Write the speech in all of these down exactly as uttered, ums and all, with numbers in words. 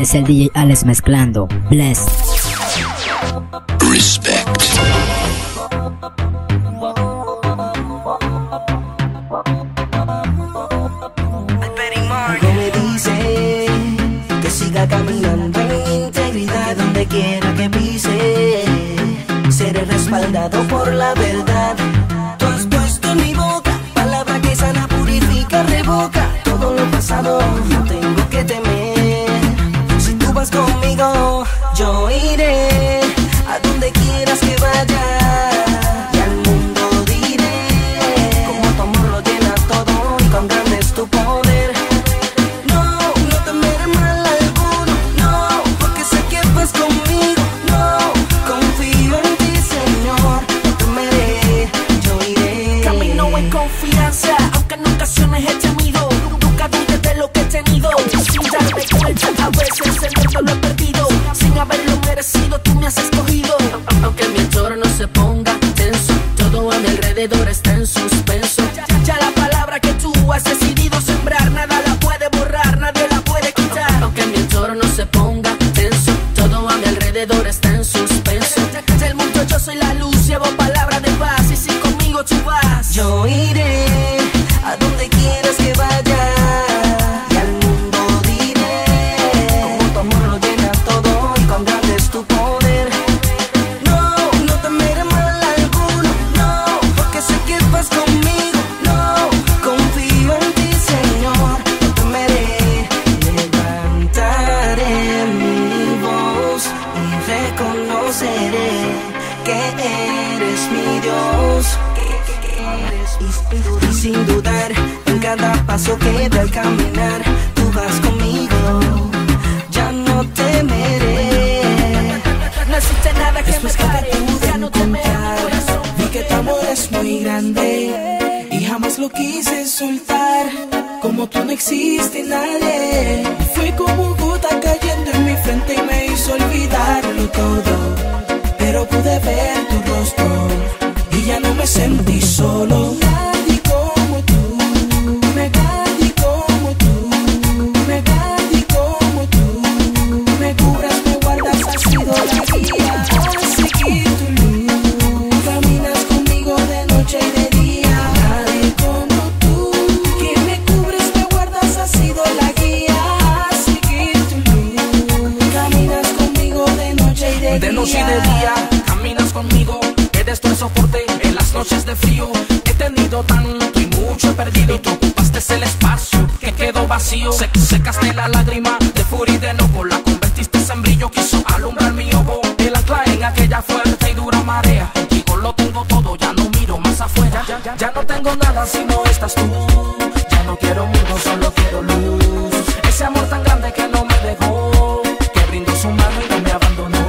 es el D J Alex mezclando Bless. Respect. Algo me dice que siga caminando en integridad donde quiera que pise. Seré respaldado por la verdad. Tú has puesto en mi boca palabra que sana, purifica, revoca todo lo pasado. No tengo que temer. Si tú vas conmigo, yo iré a donde quieras que vaya. Y al mundo diré como tu amor lo llena todo y cuán grande es tu poder. No, no temeré mal alguno, no, porque sé que vas conmigo. No, confío en ti, Señor. No temeré, yo iré. Camino en confianza, aunque en ocasiones he temido. Nunca dudes de lo que he tenido. Sin darme cuenta, a veces el mundo lo he perdido. Sin haberlo merecido, tú me has escogido. Aunque mi entorno se ponga tenso, todo a mi alrededor está en suspenso. Ya, ya la palabra que tú has decidido sembrar, nada la puede borrar, nadie la puede quitar. Aunque mi entorno se ponga tenso, todo a mi alrededor está en suspenso. Del mundo yo soy la luz, llevo palabra de paz. Y si conmigo tú vas, yo iré a donde quieras que vaya. Y al mundo diré como tu amor lo llena todo y cuán grande es tu poder. No, no temeré mal alguno, no, porque sé que vas conmigo. No, confío en ti, Señor. No temeré. Levantaré mi voz y reconoceré que eres mi Dios. Y sin dudar, en cada paso que dé al caminar, tú vas conmigo, ya no temeré. no existe nada que Después me que pare, te pude ya no temeré mi encontrar, corazón. vi que tu amor es muy grande y jamás lo quise soltar. Como tú no existe nadie. Fue como gota cayendo en mi frente y me hizo olvidarlo todo. Pero pude ver tu rostro y ya no me sentí solo. Nadie como tú, nadie como tú, nadie como tú. Me cubras, me guardas, has sido la guía a seguir tu luz. Caminas conmigo de noche y de día. Nadie como tú, que me cubres, me guardas, has sido la guía a seguir tu luz. Caminas conmigo de noche y de día. De noche y de día, caminas conmigo, eres tu soporte en las noches de frío. He tenido tanto y mucho he perdido, y tú ocupaste el espacio que quedó vacío. Se secaste la lágrima de furia y de enojo, la convertiste en brillo, quiso alumbrar mi ojo. El ancla en aquella fuerte y dura marea, contigo lo tengo todo, ya no miro más afuera. Ya, ya, ya no tengo nada si no estás tú, ya no quiero mundo, solo quiero luz. Ese amor tan grande que no me dejó, que brindó su mano y no me abandonó.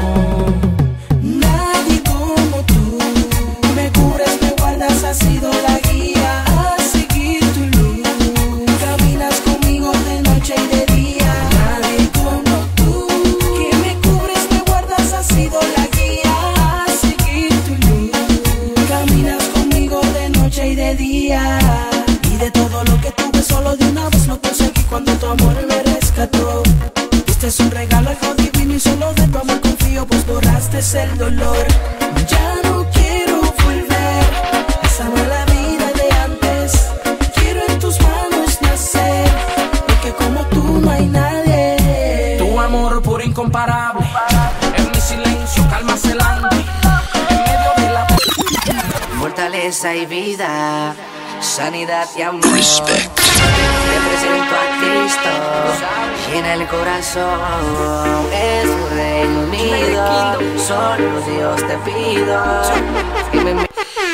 Nadie como tú, me cubres, me guardas, has sido la guía a seguir tu luz. Caminas conmigo de noche y de día. Nadie como tú, que me cubres, me guardas, has sido la guía a seguir tu luz. Caminas conmigo de noche y de día. Y de todo lo que tuve, solo de una vez lo conseguí cuando tu amor me rescató. Este es un regalo, algo divino, y solo de tu amor confío, pues borraste el dolor. Ya no quiero volver a esa mala vida de antes. Quiero en tus manos nacer, porque como tú no hay nadie. Tu amor puro, incomparable, en mi silencio calmas el hambre, en medio de la Fortaleza y vida, sanidad y amor. Respect. Te presento a Cristo, llena el corazón. Es un reino unido, solo Dios te pido. Y me-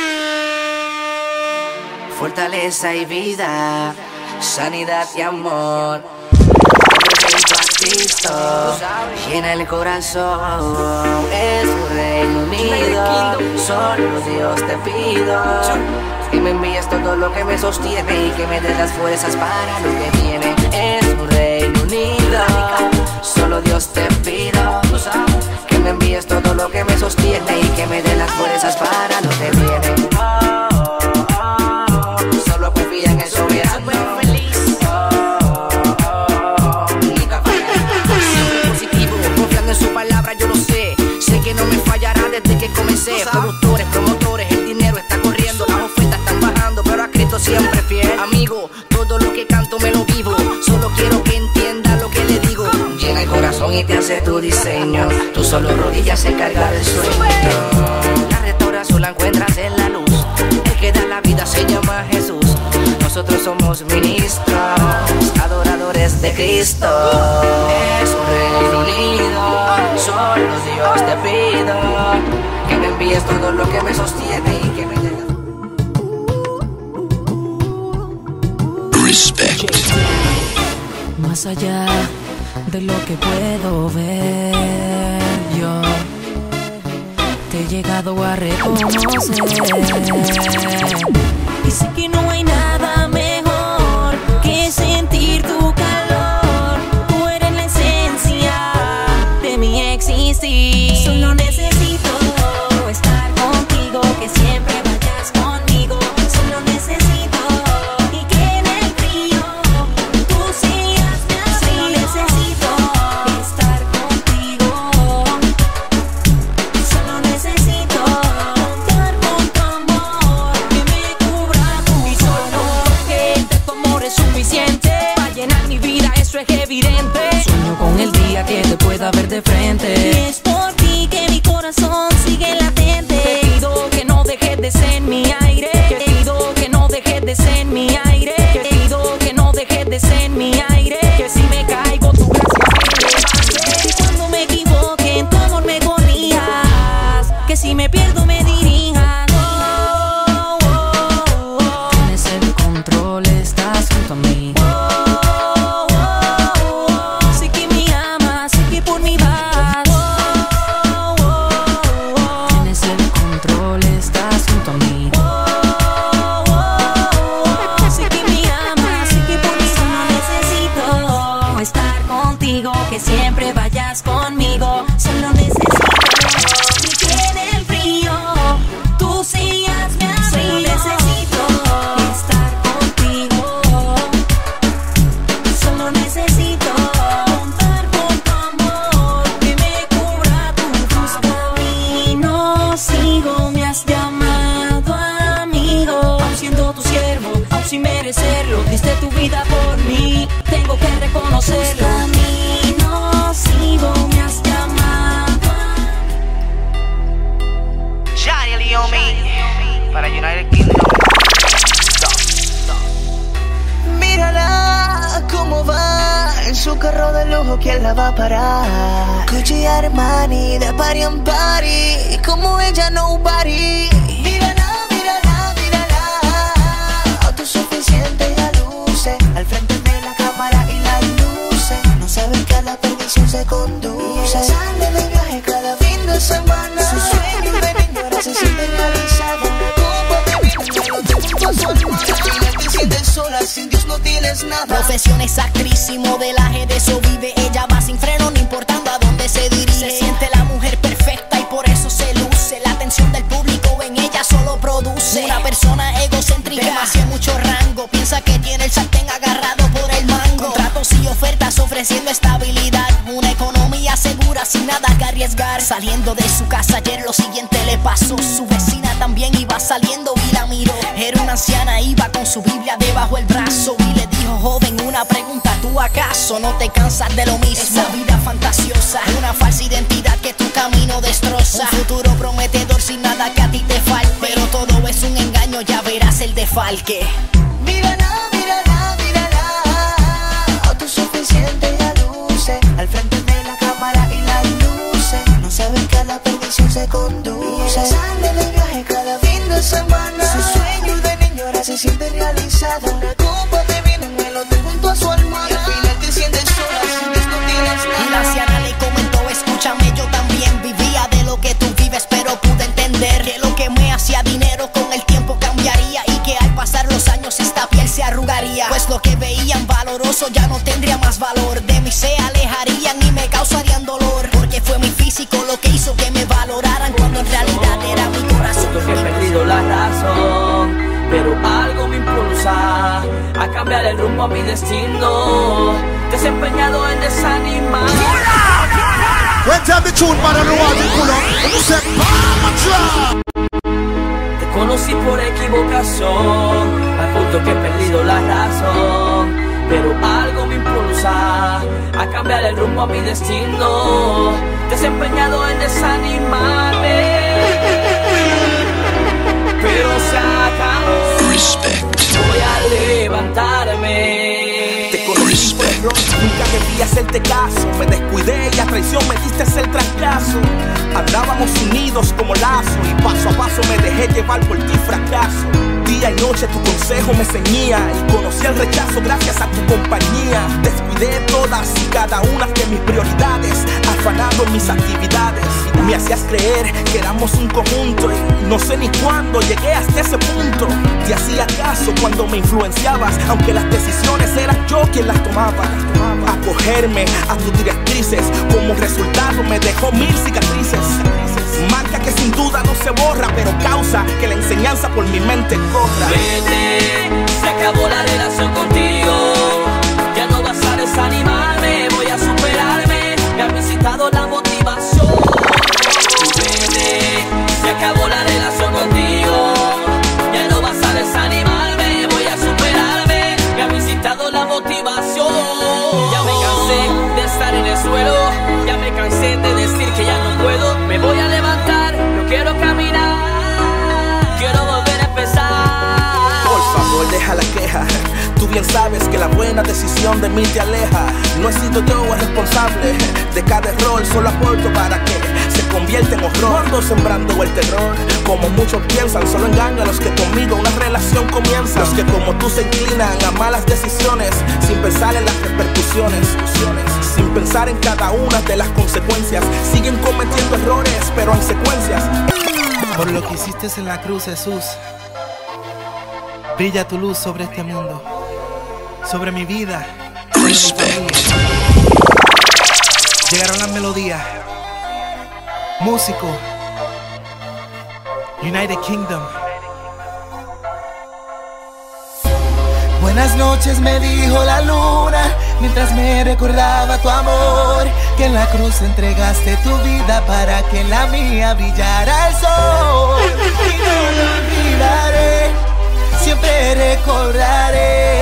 Fortaleza y vida, sanidad y amor. Te presento a Cristo, llena el corazón. Es un reino unido, solo Dios te pido. Y me envíes todo lo que me sostiene y que me des las fuerzas para lo que viene. Es un reino unido, solo Dios te pido. Que me envíes todo lo que me sostiene y que me des las fuerzas para lo que viene. Oh, oh, oh, solo confía en el soberano. Oh, oh, oh, nunca falla. Productores, promotores, el dinero está corriendo, las ofertas están bajando, pero a Cristo siempre fiel. Amigo, todo lo que canto me lo vivo, solo quiero que entienda lo que le digo. Llena el corazón y te hace tu diseño, tú solo rodillas se carga del sueño. La restauración la encuentras en la luz, el que da la vida se llama Jesús. Nosotros somos ministros, adoradores de Cristo. Es un reino unido, solo Dios te pido que me envíes todo lo que me sostiene y que me llegue. Respect. Más allá de lo que puedo ver, yo te he llegado a reconocer. Y sé que no hay nada mejor que sentir tu calor. Tú eres la esencia de mi existir. Solo necesito estar contigo, que siempre vayas conmigo. Solo necesito y que en el frío tú seas mi amigo. Solo necesito estar contigo. Solo necesito contar con tu amor que me cubra tu. Y solo que de tu amor es suficiente para llenar mi vida, eso es evidente. Sueño con el día que te pueda ver de frente. Y es por ti que mi corazón sigue latente. Te pido que no dejes de ser mi aire. Te pido que no dejes de ser mi aire. Te pido que no dejes de ser mi aire. Que si me caigo tu gracia me levante. Que cuando me equivoque en tu amor me corrijas. Que si me pierdo me dirijas. Oh, oh, oh, oh. Tienes el control, estás junto a mí. Oh, oh, oh, oh. Sé que me amas, sé que por mí vas. Oh, oh, oh, oh. Tienes el control, estás junto a mí. Oh, oh, oh, oh. Sé que me amas, sé que por mí solo necesito estar contigo, que siempre vayas conmigo. Solo necesito y que en el frío tú seas mi amigo. Solo necesito estar contigo. Solo necesito contar con tu amor que me cubra tus caminos. Sigo, me has llamado amigo. Aun siendo tu siervo, aun sin merecerlo, diste tu vida por mí, tengo que reconocerlo. Camino sigo, me has llamado. Shiny Leomi para United Kingdom. Mírala cómo va en su carro de lujo, ¿quién la va a parar? Gucci, Armani, de party en party, como ella nobody. Mírala, mírala, mírala, autosuficiente ya luce, al frente de la cámara y las luces, no saben que a la perdición se conduce. Sale de viaje cada fin de semana, su sueño de niño ahora se siente realizado. Copa de vino, me lo junto a su hermana. Te sientes sola, sin Dios no tienes nada. Profesión es actriz y modelaje, de eso vive. Ella va sin freno, no importando a dónde se dirige. Se siente la mujer perfecta y por eso se luce. La atención del público en ella solo produce una persona egocéntrica, demasiado mucho rango. Piensa que tiene el sartén agarrado por el mango. Contratos y ofertas ofreciendo estabilidad, una economía segura sin nada que arriesgar. Saliendo de su casa ayer lo siguiente le pasó. Su vecina también iba saliendo y la miró. Era una anciana, iba con su Biblia debajo el brazo y le dijo: joven, una pregunta, ¿tú acaso no te cansas de lo mismo? Esa vida fantasiosa, una falsa identidad que tu camino destroza. Un futuro prometedor sin nada que a ti te falte, pero todo es un engaño, ya verás el defalque. Mírala, mírala, mírala, autosuficiente ya luce, al frente de la cámara y las luces, no saben que a la perdición se conduce. Sale de viaje cada fin de semana, su sueño de niño ahora se siente realizado. Una copa de vino en el hotel junto a su hermana, y al final te sientes sola, sin Dios no tienes nada. Y la anciana le comentó: escúchame, yo también vivía de lo que tú vives, pero pude entender que lo que me hacía dinero con el tiempo cambiaría, y que al pasar los años esta piel se arrugaría, pues lo que veían valoroso ya no tendría más valor. De mí se alejarían y me causarían dolor, porque fue mi físico lo que hizo que me valoraran, cuando en realidad era mi corazón. Siento que he perdido la razón, pero algo me impulsa a cambiar el rumbo a mi destino, desempeñado en desanimar. When time the tune man and the water pull up, and you say, Mama Drop. Te conocí por equivocación, al punto que he perdido la razón. Pero algo me impulsa a cambiar el rumbo a mi destino. Desempeñado en desanimarme, pero se acabó. Respect. Voy a levantarme. Te conocí por error, nunca debí hacerte caso. Me descuidé y a traición me diste el trancazo. Andábamos unidos como lazo y paso a paso me dejé llevar por ti fracaso. Día y noche tu consejo me ceñía y conocí el rechazo gracias a tu compañía. Descuidé todas y cada una de mis prioridades, afanado en mis actividades. Me hacías creer que éramos un conjunto y no sé ni cuándo llegué hasta ese punto. Te hacía caso cuando me influenciabas, aunque las decisiones eras yo quien las tomaba. Acogerme a tus directrices, como resultado me dejó mil cicatrices. Marca que sin duda no se borra, pero causa que la enseñanza por mi mente corra. Vete, se acabó la relación contigo. Ya no vas a desanimarme, voy a superarme. Me ha visitado la motivación. Vete, se acabó la relación contigo. Ya no vas a desanimarme, voy a superarme. Me ha visitado la motivación. Ya me cansé de estar en el suelo. Ya me cansé de decir que ya no puedo. Me voy a levantar, yo quiero caminar. Quiero volver a empezar. Por favor, deja la queja. Tú bien sabes que la buena decisión de mí te aleja. No he sido yo el responsable de cada error, solo aporto para que se convierta en horror. Ando sembrando el terror, como muchos piensan. Solo engaño a los que conmigo una relación comienza. Los que como tú se inclinan a malas decisiones, sin pensar en las repercusiones, sin pensar en cada una de las consecuencias. Siguen cometiendo errores, pero en secuencias. Por lo que hiciste en la cruz, Jesús, brilla tu luz sobre este mundo, sobre mi vida, sobre mi familia. Llegaron las melodías. Músico, United Kingdom. Buenas noches, me dijo la luna, mientras me recordaba tu amor, que en la cruz entregaste tu vida para que en la mía brillara el sol. Y no lo olvidaré, siempre recordaré.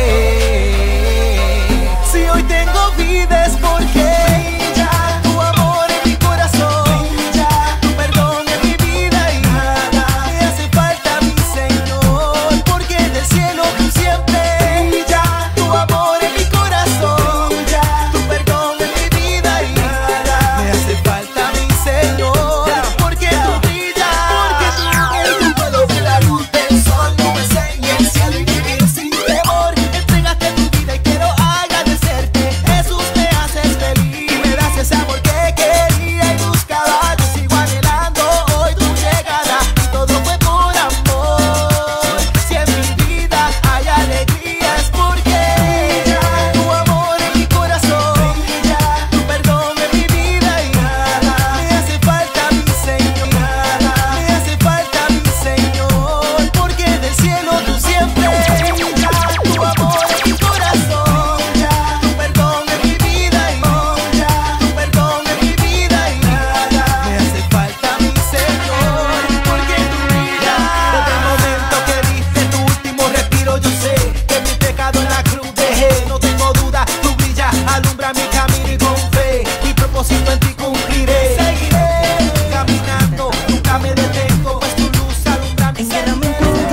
Si hoy tengo vida es porque ya tu amor en mi corazón, ya tu perdón en mi vida y nada me hace falta, mi Señor, porque del cielo tú siempre, ya tu amor en mi corazón, ya tu perdón en mi vida y nada me hace falta, mi Señor, porque tú brillas, porque tú no puedo ver la luz del sol, no me enseñes el cielo y vivir sin temor. Entregaste tu vida y quiero agradecerte, Jesús, me haces feliz y me das ese amor que quería y buscaba. Yo sigo anhelando hoy tu llegada y todo fue por amor. Si en mi vida hay alegría es porque ya tu amor en mi corazón, ya tu perdón en mi vida y nada me hace falta, mi Señor, nada me hace falta, mi Señor, porque del cielo tú siempre, ya tu amor en mi corazón, ya tu perdón en mi vida y ya tu perdón en mi vida y nada me hace falta, mi Señor, porque tú brillas. Desde el momento que diste tu último respiro, yo sé que mi pecado en la cruz dejé. No tengo duda, tú brillas, alumbra mi camino y con fe mi propósito en ti cumpliré. Seguiré caminando, nunca me detengo, pues tu luz alumbra mi En guerra me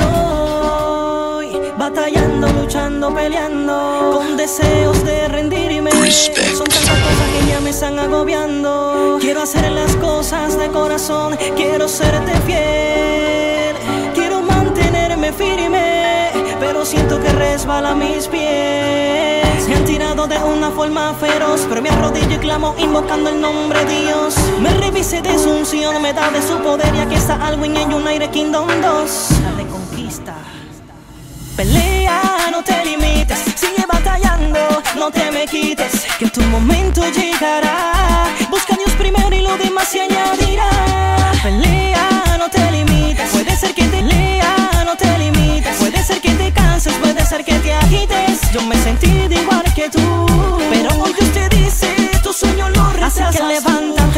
encuentro, batallando, luchando, peleando, con deseos de rendirme. Son tantas cosas que ya me están agobiando. Quiero hacer las cosas de corazón, quiero serte fiel, quiero mantenerme firme, pero siento que resbala mis pies. Me han tirado de una forma feroz, pero me arrodillo y clamo invocando el nombre de Dios. Me revise de su unción, me da de su poder, y aquí está algo en el United Kingdom dos. La reconquista. Pelea, no te limites, sigue batallando, no te me quites, que tu momento llegará. Busca a Dios primero y lo demás se añadirá. Pelea, no te limites, puede ser que te lea, no te limites, puede ser que te canses, puede ser que te agites. Yo me sentí de igual que tú, pero hoy Dios te dice, tu sueño lo rechazas. Así que levanta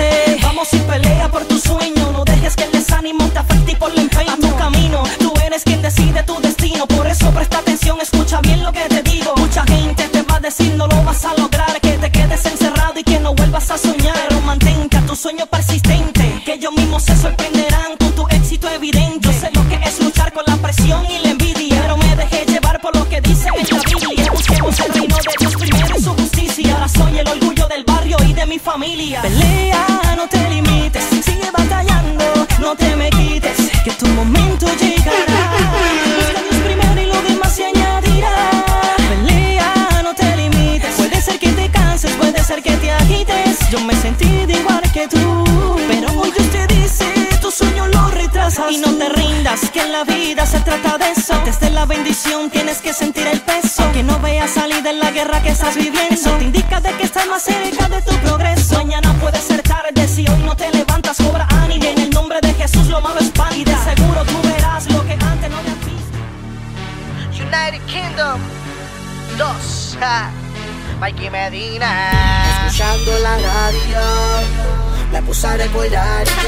y ponle empeño a tu camino. Tú eres quien decide tu destino, por eso presta atención, escucha bien lo que te digo. Mucha gente te va a decir no lo vas a lograr, que te quedes encerrado y que no vuelvas a soñar. Pero mantente a tu sueño persistente, que ellos mismos se sorprenderán con tu éxito evidente. Yo sé lo que es luchar con la presión y la envidia, pero me dejé llevar por lo que dice en la Biblia. Busquemos el reino de Dios primero y su justicia. Ahora soy el orgullo del barrio y de mi familia. Pelea, no te limites, sigue batallando, no te me quites, que tu momento llegará. Busca a Dios primero y lo demás se añadirá. Pelea, no te limites, puede ser que te canses, puede ser que te agites. Yo me sentí de igual que tú, pero hoy Dios te dice, tu sueño lo retrasas. Y no te rindas, que en la vida se trata de eso. Desde la bendición tienes que sentir el peso, que no veas salir de la guerra que estás viviendo. Eso te indica de que estás más cerca de tu progreso. Mañana puede ser tarde, si hoy no te levantas, cobra ánimo. En el nombre de Jesús lo malo es pan, y de seguro tú verás lo que antes no habías visto. United Kingdom dos, ja, Mikey Medina. Escuchando la radio, me puse a recordar yo.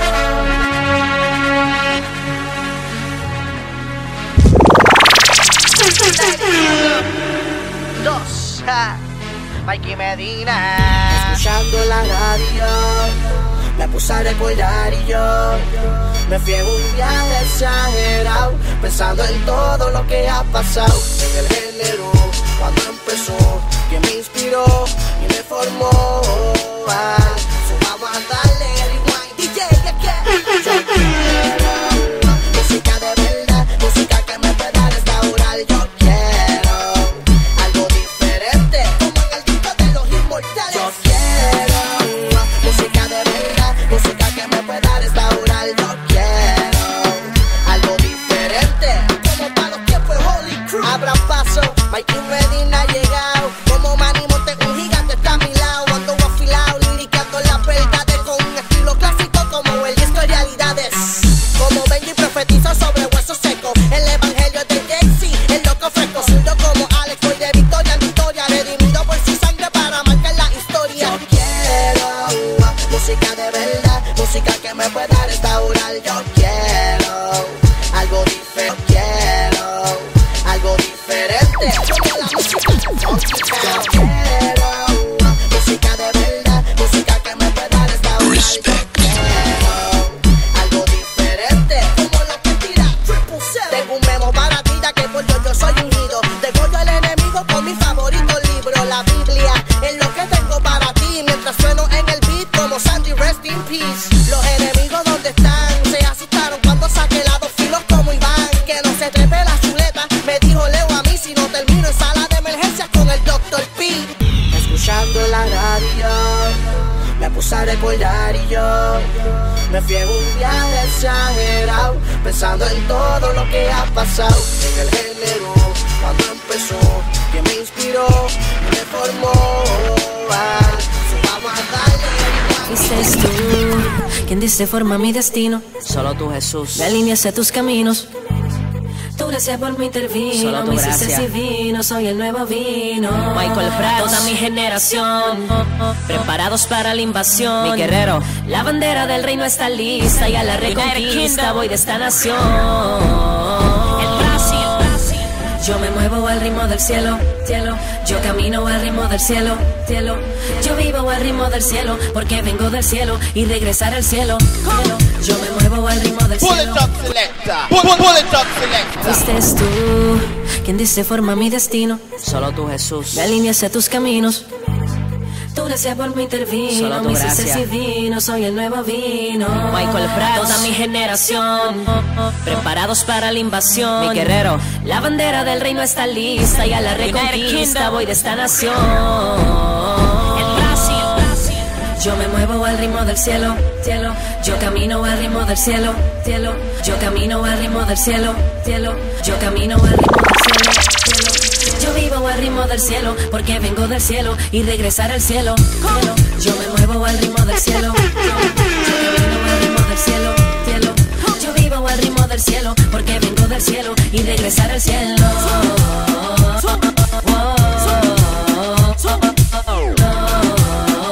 United Kingdom dos, ja, Mikey Medina. Escuchando la radio, me puse a recordar y yo me fui en un viaje exagerado, pensando en todo lo que ha pasado en el género, cuando empezó, que me inspiró y me formó. Ah, so vamos a darle rewind, D J, yeah, yeah. Yo quiero música de verdad, música que me pueda restaurar. Yo quiero algo diferente, como en el disco de los inmortales. Yo quiero música de verdad, música que me pueda restaurar. Yo quiero algo diferente, como para los tiempos de Holy Crew. Abra paso, Mikey Medina ha llegado, como Manny Monte, un gigante está a mi lado. Ando afilado, liricando las verdades con un estilo clásico como el disco de realidades. Como Benji profetizo sobre huesos secos, el evangelio de Jay-Z, el loco fresco. Suyo como Alex, voy de victoria en victoria, redimido por su sangre para marcar la historia. Yo quiero música de verdad, música que me pueda restaurar. Yo quiero algo diferente, quiero algo diferente, como la música. Yo quiero música de verdad, música que me pueda restaurar. Respect. Algo diferente, como lo que tira Triple Seven. Tengo un memo para ti, ya que por yo yo soy ungido. Degoyo al enemigo con mi favorito libro, la Biblia. Es lo que tengo para ti, mientras sueno en el beat como Sandy, rest in peace. Los enemigos donde están, se asustaron cuando saqué la dos filos como Iván. Que no se trepe la chuleta, me dijo Leo a mí si no termino en sala de emergencias con el doctor P. Escuchando la radio, me puse a recordar y yo me fui en un viaje exagerado, pensando en todo lo que ha pasado en el género, cuando empezó, que me inspiró y me formó. Ah, so vamos a darle. Fuiste tú quien diste forma a mi destino, Solo tú, Jesús. me alineaste a tus caminos. Tu gracia por mí intervino, Solo tu me hiciste gracia. divino, soy el nuevo vino. Michael Prats. Toda mi generación, preparados para la invasión. Mi guerrero. La bandera del reino está lista y a la reconquista voy de esta nación. El Brasil, yo me muevo al ritmo del cielo, cielo. Yo camino al ritmo del cielo, cielo. Yo vivo al ritmo del cielo, porque vengo del cielo y regresar al cielo, cielo. Yo me muevo al ritmo del Pull cielo. it up, selector. Pull, pull, pull it up, selector. Fuiste tú quien diste forma a mi destino, Solo tú, Jesús. me alineaste a tus caminos. Tu gracia por mí intervino, Solo tu me hiciste gracia. divino, soy el nuevo vino. Michael Prats. Toda mi generación, preparados para la invasión. Mi guerrero. La bandera del reino está lista y a la reconquista voy de esta nación. El Brasil, yo me muevo al ritmo del cielo, cielo. Yo camino al ritmo del cielo, cielo. Yo camino al ritmo del cielo, cielo. Yo camino al ritmo del cielo, cielo. Yo vivo al ritmo del cielo, porque vengo del cielo y regresar al cielo, cielo. Yo me muevo al ritmo del cielo, cielo. Yo camino al ritmo del cielo, cielo. Yo vivo al ritmo del cielo, porque vengo del cielo y regresar al cielo.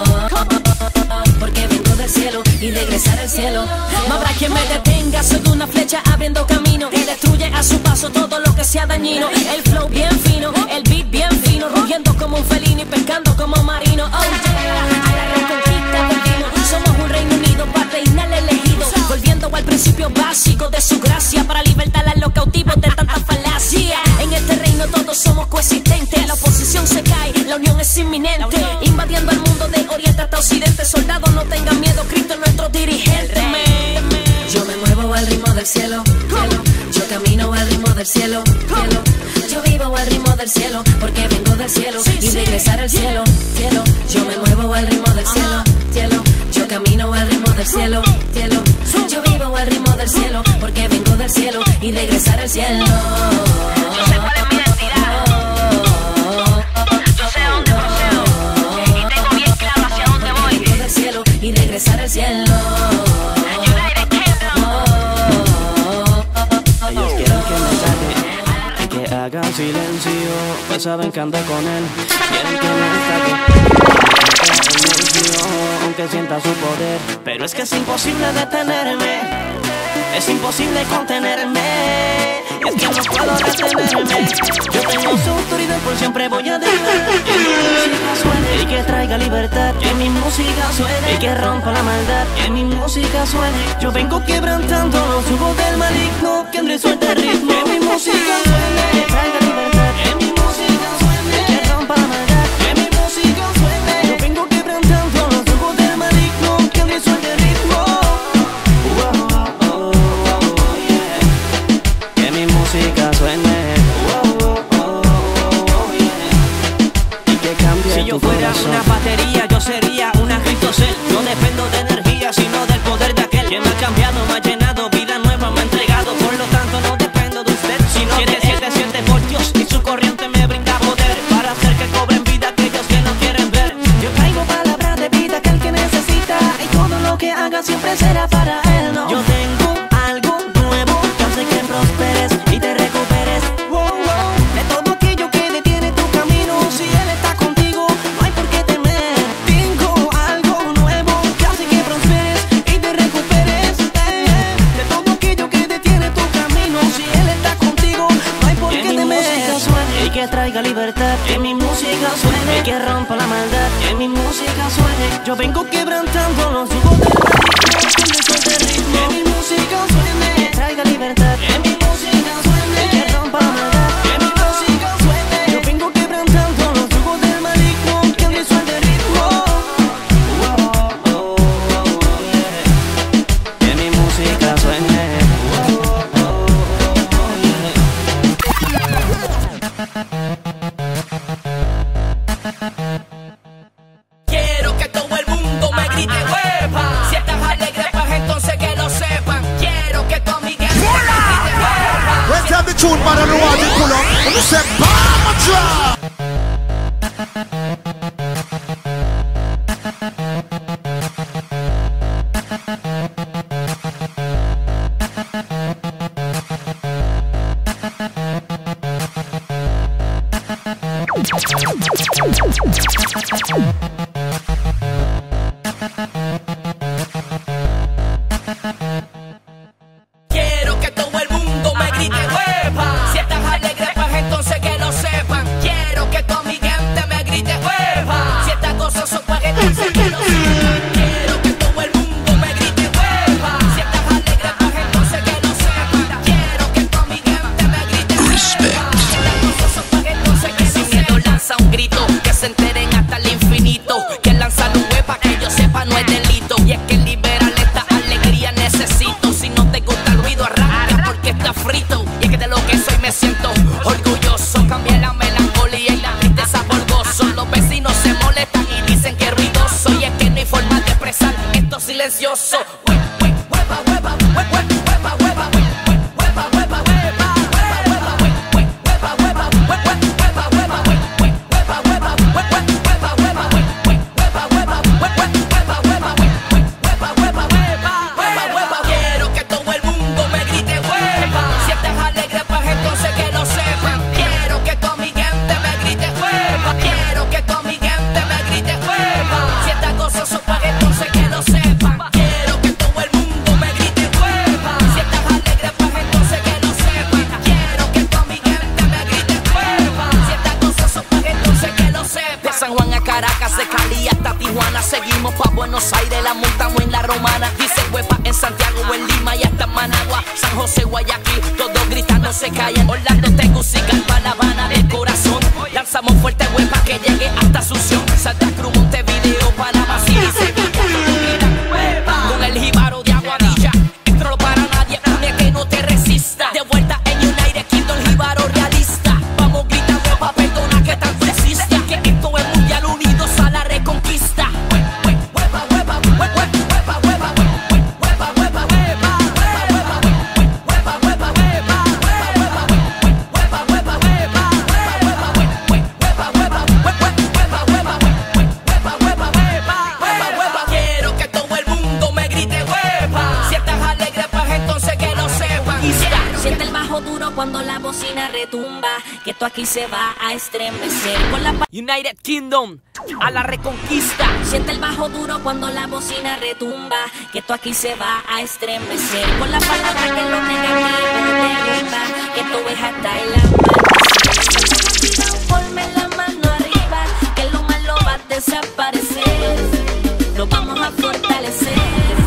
Porque vengo del cielo y regresar al cielo. No habrá quien me detenga, soy una flecha abriendo camino y destruye a su paso todo lo que sea dañino. El flow bien fino, el beat bien fino, rugiendo como un felino y pescando como marino. Oh yeah, a la reconquista del vino. Somos un Reino Unido para reinar elegido, volviendo al principio básico de su gracia para libertar a los cautivos de tanta falacia. En este reino todos somos coexistentes, la oposición se cae, la unión es inminente, invadiendo el mundo de oriente hasta occidente. Soldados no tengan miedo, Cristo es nuestro dirigente. Yo me muevo al ritmo del cielo, cielo. Yo camino al ritmo del cielo, cielo. Yo vivo al ritmo del cielo, porque vengo del cielo y regresar al cielo, cielo. Yo me muevo al ritmo del cielo, cielo. Yo camino al ritmo del cielo, cielo. Yo vivo al ritmo del cielo, porque vengo del cielo y regresar al cielo. Yo sé cuál es mi identidad, yo sé dónde poseo y tengo bien claro hacia dónde voy. Vengo del cielo y regresar al cielo. Ellos quieren que me calle, que haga silencio, pues saben que ando con él. Quieren que me destaque, aunque sienta su poder. Pero es que es imposible detenerme, es imposible contenerme. Y es que no puedo retenerme. Yo tengo su autoridad, por siempre voy a defender. Que mi música suene y que traiga libertad. Que mi música suene y que rompa la maldad. Que mi música suene. Yo vengo quebrantando los yugos del maligno. Que le suelte el ritmo. Que mi música suene y que traiga libertad. Que mi música suene y que rompa la maldad. Que mi música suene. Yo vengo quebrantando los yugos del maligno. Que le suelte el ritmo. Música suene, oh, oh, oh, oh, yeah. Y que cambie. Si yo fuera corazón. Una batería, yo sería una cristocel. No dependo de energía, sino del poder de aquel que me ha cambiado, me ha llenado, vida nueva me ha entregado. Por lo tanto no dependo de usted, sino de siete siete voltios y su corriente me brinda poder para hacer que cobren vida aquellos que no quieren ver. Yo traigo palabras de vida que el que necesita y todo lo que haga siempre será para él, ¿no? Yo tengo algo nuevo que hace que prosperes y te recuperes, wow, wow, de todo aquello que detiene tu camino. Si él está contigo, no hay por qué temer. Tengo algo nuevo que hace que prosperes y te recuperes, eh, de todo aquello que detiene tu camino. Si él está contigo, no hay por qué temer. Que mi música suene y que traiga libertad. Que mi música suene y que rompa la maldad. Que mi música suene. Yo vengo quebrantando los yugos del maligno. Que le suelte el ritmo. Que mi música suene y que traiga libertad. Que mi música suene y que rompa la maldad. Que mi música suene. Yo vengo quebrantando los yugos del maligno. Que le suelte el ritmo. Oh, oh, oh, oh, yeah. Que mi música suene. Oh, oh, oh, yeah. Quiero que todo el mundo me grite hueva. Si estás alegre, pues entonces que lo sepan. Quiero que tu amiga me grite hueva. Let's have the tune, man, on the water, pull up. And you say, Bama drop. Quiero que todo el mundo me grite hueva. Si estás alegre, pues entonces que lo sepan. Quiero que tu amiguente me grite hueva. Si estás gozoso, pues entonces que lo sepan. Quiero que todo el mundo me grite hueva. Si estás alegre, pues entonces que lo sepan. Quiero que tu amiguente me grite hueva. Si estás gozoso, pues entonces que lo sepan. Sin miedo lanza un grito, que se enteren hasta el infinito. Que lanza un hueva, que yo sepa no es delito. Y es que liberar esta alegría necesito. Si no te gusta el ruido, arranca porque está frito. Y es que de lo que soy me siento orgulloso. Cambié la melancolía y la tristeza por gozo. Los vecinos se molestan y dicen que ruidoso. Y es que no hay forma de expresar esto silencioso. Hue- hue- hueva, hueva, hue- hue- hueva, hueva, hue- hue- hueva, hueva, hueva, hueva, hueva, hue- hue- hueva, hueva, hue- hue- hueva, hueva, hue- hue- hueva, hueva, hue- hue- hueva, hueva, hue- hue- hueva, hueva, hue- hue- hueva, hueva, hue- hue- hueva, hueva, hueva, hueva, hueva. Quiero que todo el mundo me grite hueva. Si estás se callan. Orlando, Tegucigalpa, La Habana del corazón. Lanzamos fuerte web para que llegue hasta Asunción. Santa Cruz, Montevideo, Panamá, City, Sevilla. Con el jíbaro de Aguadilla. Esto no para nadie, une que no te resista. De vuelta en United Kingdom, jíbaro realista. Vamos gritando pa' perdona que tanto exista. Que esto es mundial, unidos a la reconquista. Cuando la bocina retumba, que esto aquí se va a estremecer. Con la United Kingdom, a la reconquista. Siente el bajo duro cuando la bocina retumba, que esto aquí se va a estremecer. Con la palabra que lo negativo derrumba, que tú ves hasta el amanecer. Ponme la mano arriba, que lo malo va a desaparecer. Lo vamos a fortalecer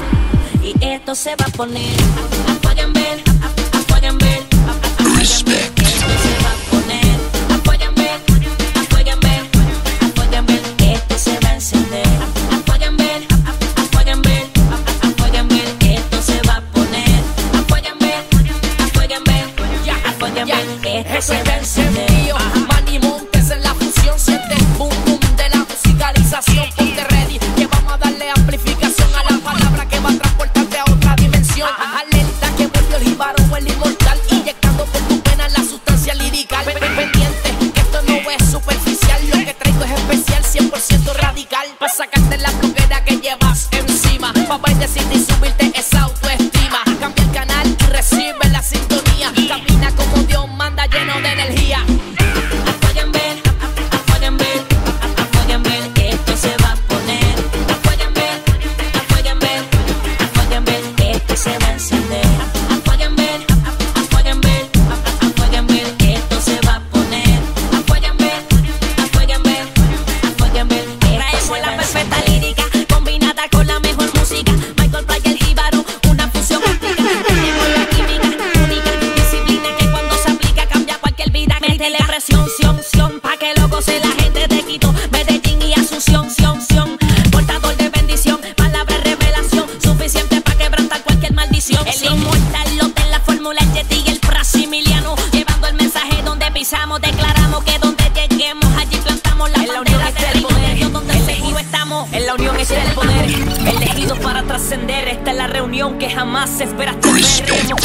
y esto se va a poner. Apoyen ver, apoyen ver. Respect. Esto se va a poner. Apoyen ver, apoyen ver, apoyen ver. Esto se va a encender. Apoyen ver, apoyen ver, apoyen ver. Esto se va a poner. Apoyen ver, apoyen ver, ya, apoyen ver. Esto se va a encender. Manny Montes en la fusión, siente el boom boom de la musicalización. Ponte ready, que vamos a darle amplificación a la palabra que va a transportarte a otra dimensión. Alerta que vuelve el jíbaro o el inmortal, inyectando por tu pena la sustancia lirical. Pendiente, que esto no es superficial, lo que traigo es especial, cien por ciento radical. Pa' sacarte la bloquera que llevas encima, pa' bendecirte y subirte esa autoestima. Cambia el canal y recibe la sintonía. Camina como Dios manda, lleno de energía. Apoyen ver, apoyen ver, apoyen ver. Esto se va a poner. Apoyen ver, apoyen ver, apoyen ver. Esto se va a encender. Apoyen ver, apoyen ver, apoyen ver. Esto se va a poner. Apoyen ver, apoyen ver, apoyen ver. Traemos la perfecta lírica combinada con la mejor música. Michael Playa, el jíbaro, una fusión óptica. Tenemos la química única, disciplina que cuando se aplica cambia cualquier vida. Métele presión, sion, sion, pa' que lo goce la gente de Quito, Medellín y Asunción, sion, sion. Portador de bendición, palabra revelación, suficiente pa' quebrantar cualquier maldición. El inmortal, lo de la fórmula, el Yeti y el Brasimiliano, llevando el mensaje donde pisamos, declaramos que donde lleguemos allí plantamos la bandera del poder, donde seguro estamos. En la unión es el poder, elegidos para trascender. Esta es la reunión que jamás esperaste ver. Hemos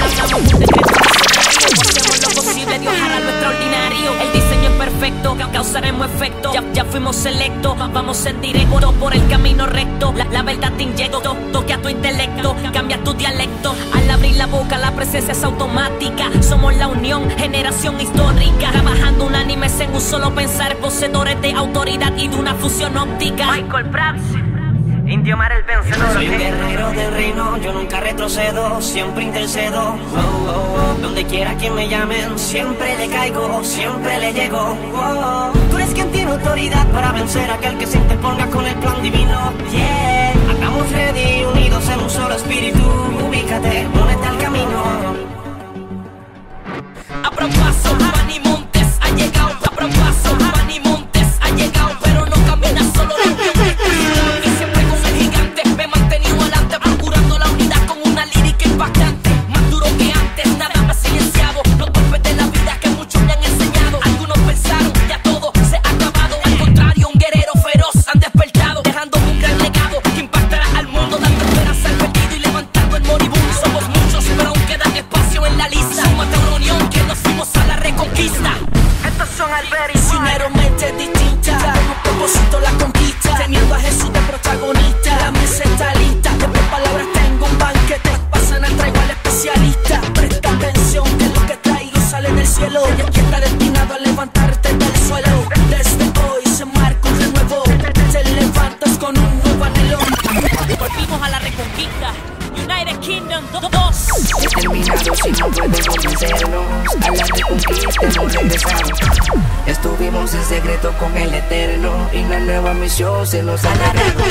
hacemos lo posible, Dios hará lo extraordinario. El diseño es perfecto, causaremos efecto. Ya, ya fuimos selectos, vamos en directo por el camino recto. La, la verdad te inyecto, toque a tu intelecto, cambia tu dialecto. Al abrir la boca la presencia es automática. Somos la unión, generación histórica, trabajando unánimes en un solo pensar, poseedores de autoridad y de una fusión óptica. Michael Prats, Indio Mar el vencedor. Soy un guerrero del reino, yo nunca retrocedo, siempre intercedo. Oh, oh, oh. Donde quiera que me llamen, siempre le caigo, siempre le llego. Oh, tú eres quien tiene autoridad para vencer a aquel que se interponga con el plan divino. Yeah, andamos ready, unidos en un solo espíritu. Ubícate, únete al camino. Abra paso, Manny Montes ha llegado. Abra paso, Manny Montes ha llegado, pero no camina solo. Y siempre con el gigante me he mantenido adelante, procurando la unidad con una lírica impactante. Más duro que antes, nada más silenciado. Los golpes de la vida que muchos me han enseñado. Algunos pensaron ya todo se ha acabado. Al contrario, un guerrero feroz han despertado, dejando un gran legado que impactará al mundo, dando esperanza al perdido y levantando el moribundo. Somos muchos, pero aún queda espacio en la lista. Súmate a una unión que nos fuimos a la reconquista. Estos son Albert y Sinero, mente distinta, con un propósito la conquista, teniendo a Jesús de protagonista. La mesa está lista, de mis palabras tengo un banquete. Pasan al traigo al especialista. Presta atención que lo que traigo sale del cielo, que está destinado a levantarte del suelo. Desde hoy se marca un renuevo, te levantas con un nuevo anhelo. Volvimos a la reconquista. United Kingdom dos. Determinados si no podemos vencernos, a la reconquista no regresamos. Estuvimos en secreto con el Eterno y la nueva misión se nos ha llegado.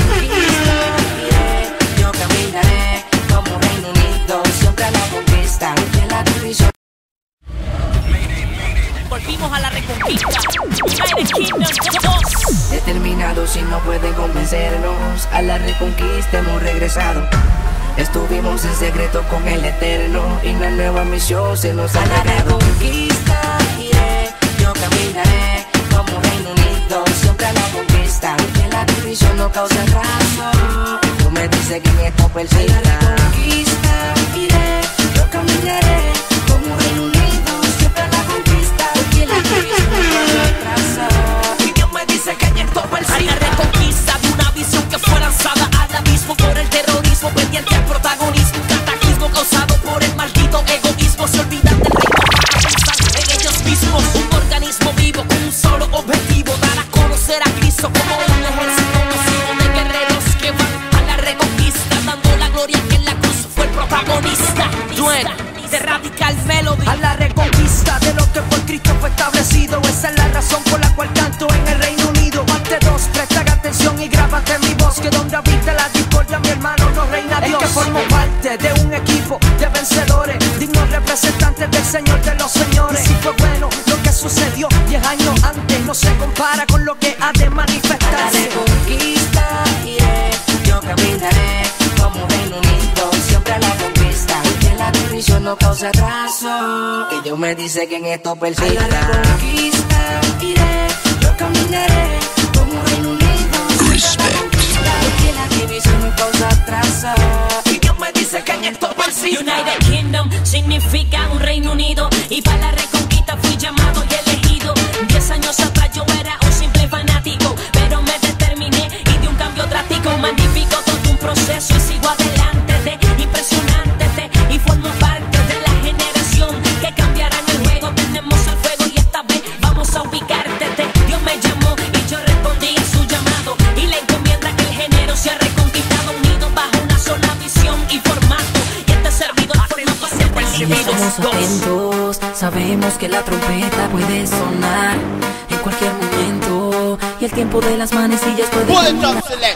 Yo caminaré como Reino Unido, siempre a la conquista, que la bendición. Determinados y no pueden convencernos, a la reconquista hemos regresado. Estuvimos en secreto con el Eterno y la nueva misión se nos ha llegado. A la reconquista iré, yo caminaré como Reino Unido, siempre a la conquista. Que la división no causa razón. Tú me dices que en esto persista. A la reconquista iré, yo caminaré como Reino Unido, siempre a la conquista. Que la división no causa razón. Y Dios me dice que en esto persista. A la reconquista de una visión que fue lanzada al abismo por el terrorismo, pendiente al protagonismo, un cataclismo causado por el maldito egoísmo. Se olvidan del reino para pensar en ellos mismos. Un organismo vivo con un solo objetivo, dar a conocer a Cristo como un ejército masivo de guerreros que van a la reconquista, dando la gloria que en la cruz fue el protagonista. Duena de Radical Melody. A la reconquista de lo que por Cristo fue establecido. Esa es la razón por la cual canto en el Reino Unido. Parte dos, presta atención y grábate mi voz, que donde habita la discordia, mi hermano, no reina Dios. Es que formo parte de un equipo de vencedores, dignos representantes del Señor de los señores. Y si fue bueno lo que sucedió diez años antes, no se compara con lo que ha de manifestarse. A la reconquista iré, yo caminaré como Reino Unido, siempre a la conquista. Que la división no causa atraso. Y Dios me dice que en esto persista. A la reconquista iré, yo caminaré como Reino Unido, Respect. Que la división no causa atraso. Y Dios me dice que en esto persista. United Kingdom significa un Reino Unido, y para la reconquista fui llamado y elegido. Diez años atrás yo era un simple fanático, pero me determiné y di un cambio drástico. Magnífico todo un proceso y sigo adelante de impresionante de, y formo parte de la generación que cambiará en el juego. Tenemos el fuego y esta vez vamos a ubicarte. Dios me llamó y yo respondí a su llamado, y la encomienda que el género se ha reconquistado, unido bajo una sola visión y formato. Y este servidor forma parte de Estamos atentos, sabemos que la trompeta puede sonar en cualquier momento, y el tiempo de las manecillas puede cambiar.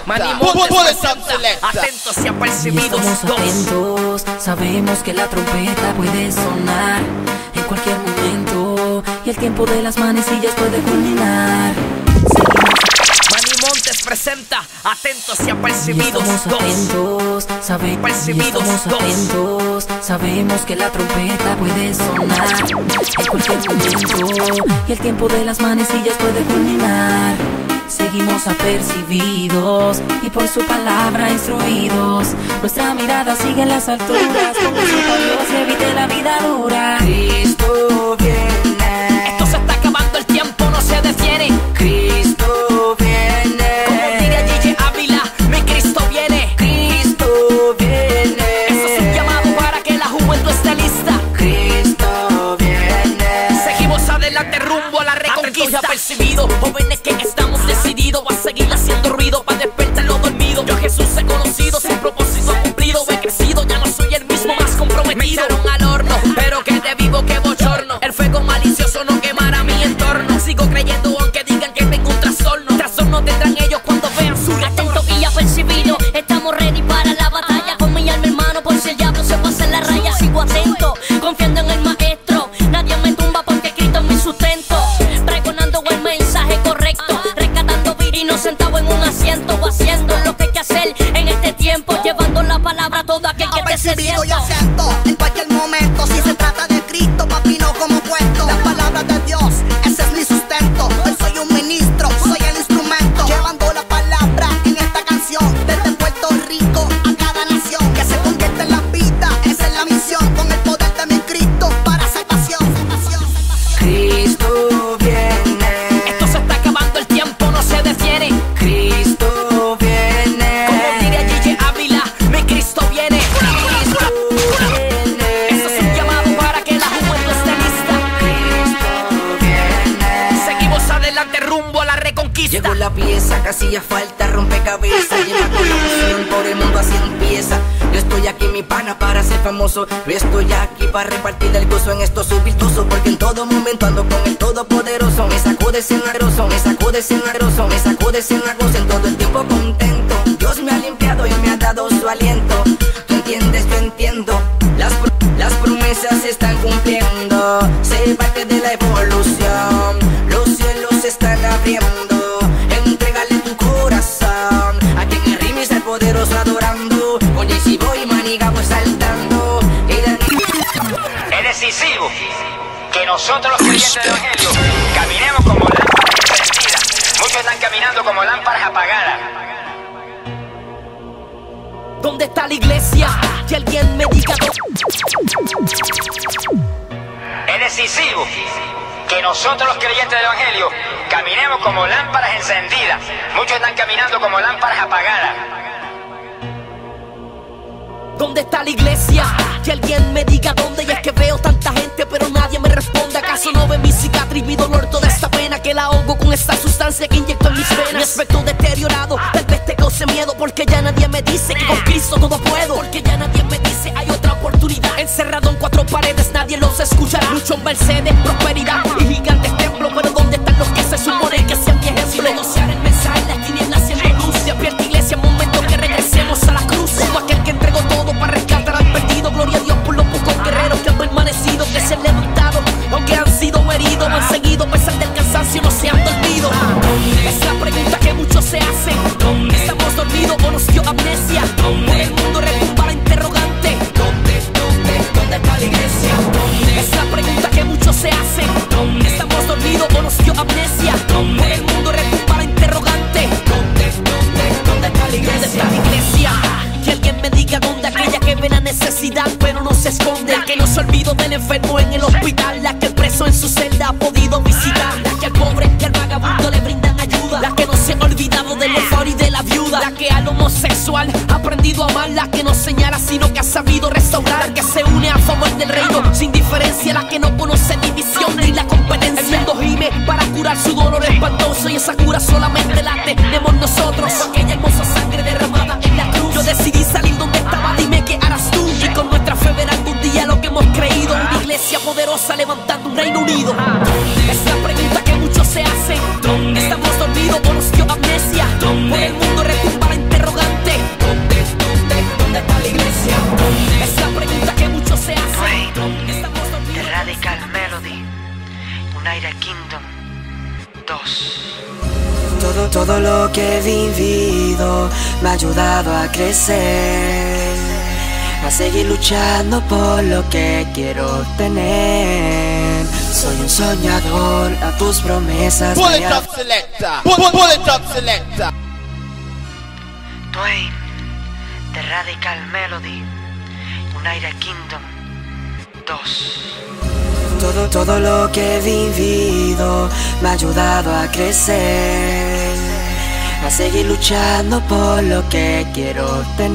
Atentos y apercibidos. Estamos atentos, sabemos que la trompeta puede sonar en cualquier momento, y el tiempo de las manecillas puede culminar. Manny Montes presenta Atentos y apercibidos. Estamos atentos, sabe Percibidos. estamos atentos, sabemos que la trompeta puede sonar en cualquier momento, y el tiempo de las manecillas puede culminar. Seguimos apercibidos y por su palabra instruidos. Nuestra mirada sigue en las alturas, con su Dios y evite la vida dura. Cristo viene. Esto se está acabando, el tiempo no se detiene. Cristo viene. Como diría Gigi Ávila, mi Cristo viene. Cristo viene. Eso es un llamado para que la juventud esté lista. Cristo viene. Seguimos adelante rumbo a la reconquista. Apercibido, jóvenes que estamos decididos a seguir haciendo ruido para despertar lo dormido. Yo Jesús he conocido, su propósito cumplido. He crecido, ya no soy el mismo, más comprometido. Me echaron al horno, pero quedé vivo, que bochorno. El fuego malicioso no quemará mi entorno. Sigo creyendo aunque digan que tengo un trastorno. Trastorno tendrán ellos cuando vean su retorno. Atento y apercibido, estamos ready para la batalla. Con mi alma, hermano, por si el diablo se pasa en la raya. Sigo atento, confiando en el maestro. Nadie me tumba porque Cristo es mi sustento. Pregonando el mensaje correcto, rescatando virinos sentado en un asiento, o haciendo lo que hay que hacer en este tiempo, llevando la palabra a todo aquel que te Apercibido y acento en cualquier momento. Si se trata de Cristo, papi, no como cuento. Las palabras de Dios, ese es mi sustento. Hoy soy un ministro, soy el instrumento, llevando la palabra en esta canción. Desde Puerto Rico a cada nación, que se convierta en la vida, esa es la misión. Con el poder de mi Cristo para salvación. Cristo viene. Esto se está acabando, el tiempo no se detiene. Cristo viene. Como diría Gigi Ávila, mi Cristo viene. Cristo viene. Eso es un llamado para que la juventud esté lista. Cristo viene. Seguimos adelante rumbo a la reconquista. Llegó la pieza, casi ya falta rompecabezas. Lleva con la emoción, por el mundo así empieza. Yo estoy aquí, mi pana, para ser famoso. Yo estoy aquí para repartir el gozo en esto soy virtuoso, porque en todo momento ando con el todopoderoso. Me sacude sin agroso, me sacude sin agroso, me sacude sin agroso, en todo el tiempo contento. Dios me ha limpiado y me ha dado su aliento. Tú entiendes, yo entiendo. Las, pro las promesas se están cumpliendo. Se parte de la evolución. Los sufriendo. Entrégale tu corazón a quien el ritmo está el poderoso adorando. Con Jay-Z Boy y Manigamo saltando. Es decisivo que nosotros los creyentes del Evangelio caminemos como lámparas encendidas. Muchos están caminando como lámparas apagadas. ¿Dónde está la iglesia? Que alguien me diga. Es decisivo que nosotros los creyentes del Evangelio caminemos como lámparas encendidas. Muchos están caminando como lámparas apagadas. ¿Dónde está la iglesia? Que alguien me diga dónde. Y es que veo tanta gente pero nadie me responde. ¿Acaso no ve mi cicatriz, mi dolor, toda esta pena que la ahogo con esta sustancia que inyecto en mis venas? Mi aspecto deteriorado, tal vez te cause miedo, porque ya nadie me dice que con Cristo todo puedo. Porque ya nadie me dice hay otra oportunidad. Encerrado en cuatro paredes nadie los escuchará. Lucho en Mercedes, prosperidad y gigantes templos. Pero ¿dónde están los que se supone que sean mi ejemplo? Negociar el mensaje, las tinieblas siendo luz. Despierta iglesia, momento que regresemos a la cruz. Como aquel que entregó todo para rescatar al perdido. Gloria a Dios por los pocos guerreros que han permanecido, que se han levantado, aunque han sido heridos, han seguido a pesar del cansancio, no se han dormido. Es la pregunta que muchos se hacen. ¿Estamos dormidos o nos dio amnesia? Por el mundo retumba la interrogante. ¿Dónde, dónde, dónde está la iglesia? Es la pregunta que muchos se hacen. ¿Estamos dormidos o nos dio amnesia? Por el mundo retumba la interrogante. ¿Dónde, dónde, dónde está la iglesia? ¿Dónde está la iglesia? Que alguien me diga dónde, aquella que ve la necesidad pero no se esconde, la que no se olvidó del enfermo en el hospital, la que el preso en su celda ha podido visitar, la que al pobre y al vagabundo le brindan ayuda, la que no se ha olvidado del orfano y de la viuda, la que al homosexual ha aprendido a amar, la que no señala sino que ha sabido restaurar, la que se une a favor del reino sin diferencia, la que no conoce división ni la competencia. El mundo gime para curar su dolor espantoso y esa cura solamente la tenemos nosotros. Aquella hermosa sangre derramada en la cruz, yo decidí salir donde estaba, dime qué harás tú. Y con nuestra fe ver algún día lo que hemos creído, una iglesia poderosa levantando un Reino Unido. Es la pregunta que muchos se hacen. ¿Estamos dormidos o nos dio amnesia? Por el mundo retumba la interrogante. ¿Dónde, dónde, dónde está la iglesia? Es la pregunta que muchos se hacen. ¿Estamos dormidos? The Radical Melody, United Kingdom dos. Todo, todo lo que he vivido me ha ayudado a crecer, a seguir luchando por lo que quiero tener. Soy un soñador, a tus promesas. Pull it up, selector. Pull, pull it up, selector. Dwayne, The Radical Melody, United Kingdom dos. Todo, todo lo que he vivido me ha ayudado a crecer, a seguir luchando por lo que quiero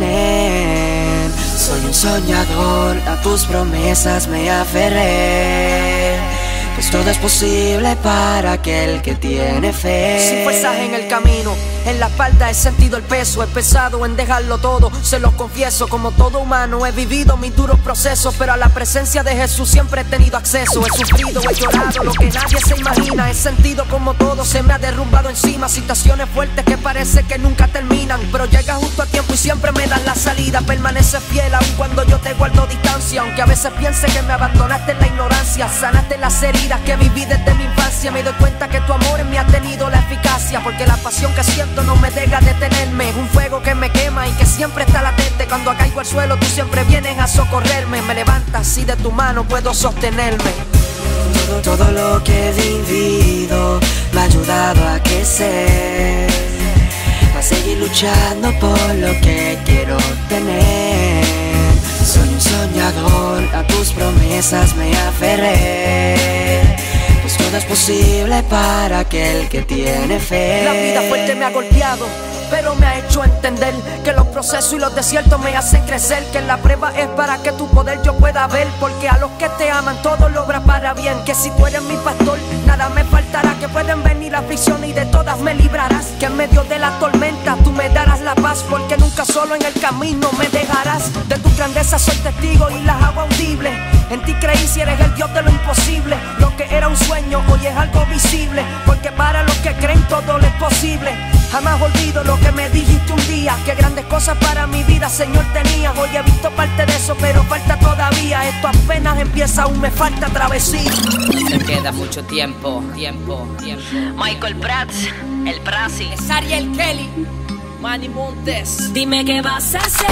tener. Soy un soñador, a tus promesas me aferré, pues todo es posible para aquel que tiene fe. Sin fuerzas en el camino, en la espalda he sentido el peso, he pensado en dejarlo todo, se los confieso. Como todo humano he vivido mis duros procesos, pero a la presencia de Jesús siempre he tenido acceso. He sufrido, he llorado, lo que nadie se imagina. He sentido como todo se me ha derrumbado encima, situaciones fuertes que parece que nunca terminan, pero llega justo a tiempo y siempre me dan la salida. Permanece fiel aun cuando yo te guardo distancia, aunque a veces piense que me abandonaste en la ignorancia. Sanaste las heridas que viví desde mi infancia, me doy cuenta que tu amor en mí ha tenido la eficacia, porque la pasión que siento no me deja detenerme. Es un fuego que me quema y que siempre está latente. Cuando caigo al suelo tú siempre vienes a socorrerme, me levantas y de tu mano puedo sostenerme. Todo, todo lo que he vivido me ha ayudado a crecer, a seguir luchando por lo que quiero tener. Soy un soñador, a tus promesas me aferré, pues todo es posible para aquel que tiene fe. La vida fuerte me ha golpeado, pero me ha hecho entender que los procesos y los desiertos me hacen crecer, que la prueba es para que tu poder yo pueda ver, porque a los que te aman todo lo obra para bien. Que si tú eres mi pastor nada me faltará, que pueden venir aflicciones y de todas me librarás, que en medio de la tormenta tú me darás la paz, porque nunca solo en el camino me dejarás. De tu grandeza soy testigo y las hago audibles, en ti creí si eres el Dios de lo imposible. Lo que era un sueño hoy es algo visible, porque para los que creen todo lo es posible. Jamás olvido lo que me dijiste un día, que grandes cosas para mi vida, Señor, tenías. Hoy he visto parte de eso, pero falta todavía. Esto apenas empieza, aún me falta travesía. Se queda mucho tiempo, tiempo, tiempo. Michael Prats, el Brasi, es Ariel Kelly, Manny Montes. Dime qué vas a hacer,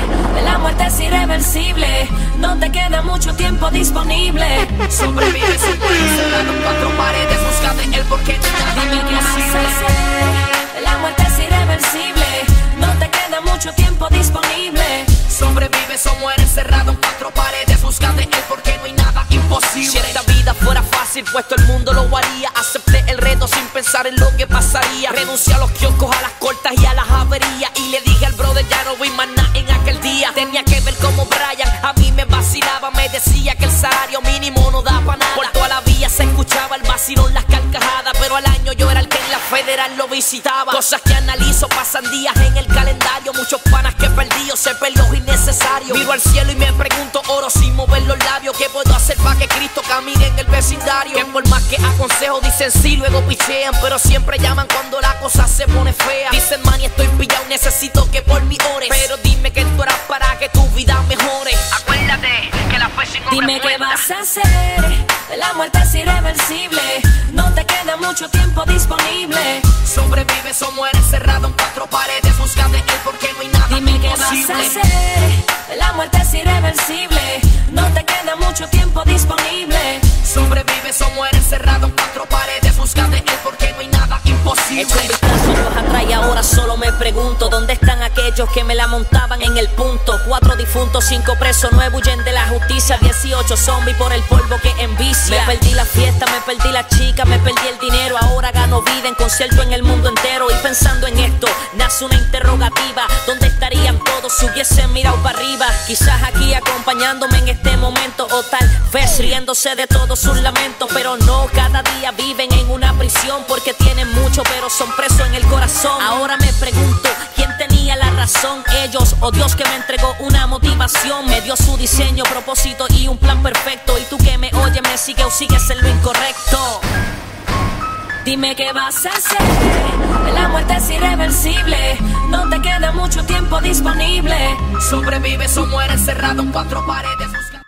la muerte es irreversible, no te queda mucho tiempo disponible. Sobrevive, sobrevive, cerrando cuatro paredes, búscate el porqué. Dime qué vas a hacer, la muerte es irreversible, no te queda mucho tiempo disponible. Sobrevives o mueres cerrado en cuatro paredes, búscate el porqué, no hay nada imposible. Si esta vida fuera fácil, pues todo el mundo lo haría. Acepté el reto sin pensar en lo que pasaría. Renuncié a los kioscos, a las cortas y a las averías. Y le dije al brother, ya no voy más nada en aquel día. Tenía que ver como Brian a mí me vacilaba. Me decía que el salario mínimo no daba nada. Por toda la vía se escuchaba el vacilón, las carcajadas. Pero al año yo era el que en la federal lo visitaba. Cosas que analizo, pasan días en el calendario. Muchos panas que he perdido, se perdió innecesario. Miro al cielo y me pregunto, oro sin mover los labios, ¿qué puedo hacer para que Cristo camine en el vecindario? Que por más que aconsejo dicen sí, luego pichean, pero siempre llaman cuando la cosa se pone fea. Dicen, mani, estoy pillado, necesito que por mi ores. Pero dime que tú harás para que tu vida mejore. Acuérdate que la fe sin obra. Dime qué vas a hacer, la muerte es irreversible, no te queda mucho tiempo disponible. Sobrevives o mueres cerrado en cuatro paredes, búscate el porqué, no hay nada Dime imposible. qué vas a hacer, la muerte es irreversible, no te queda mucho tiempo disponible. Sobrevives o mueres cerrado en cuatro paredes, búscate el porqué, no hay nada imposible. Echo un vistazo años atrás y ahora solo me pregunto, ¿dónde están aquellos que me la montaban en el punto? Cuatro difuntos, cinco presos, nueve huyen de la justicia, dieciocho zombies por el polvo que envicia. Me perdí la fiesta, me perdí la chica, me perdí el dinero, ahora gano vida en concierto en el mundo entero. Y pensando en esto, nace una interrogativa, ¿dónde estarían todos si hubiesen mirado para arriba? Quizás aquí acompañándome en este momento, o tal vez riéndose de todos sus lamentos. Pero no, cada día viven en una prisión, porque tienen mucho pero son presos en el corazón. Ahora me pregunto, ¿quién tenía la razón? Ellos o Dios, que me entregó una motivación, me dio su diseño, propósito y un plan perfecto. Y tú que me oyes, me sigues o sigues en lo incorrecto. Dime qué vas a hacer, la muerte es irreversible, no te queda mucho tiempo disponible. Sobrevives o mueres cerrado en cuatro paredes.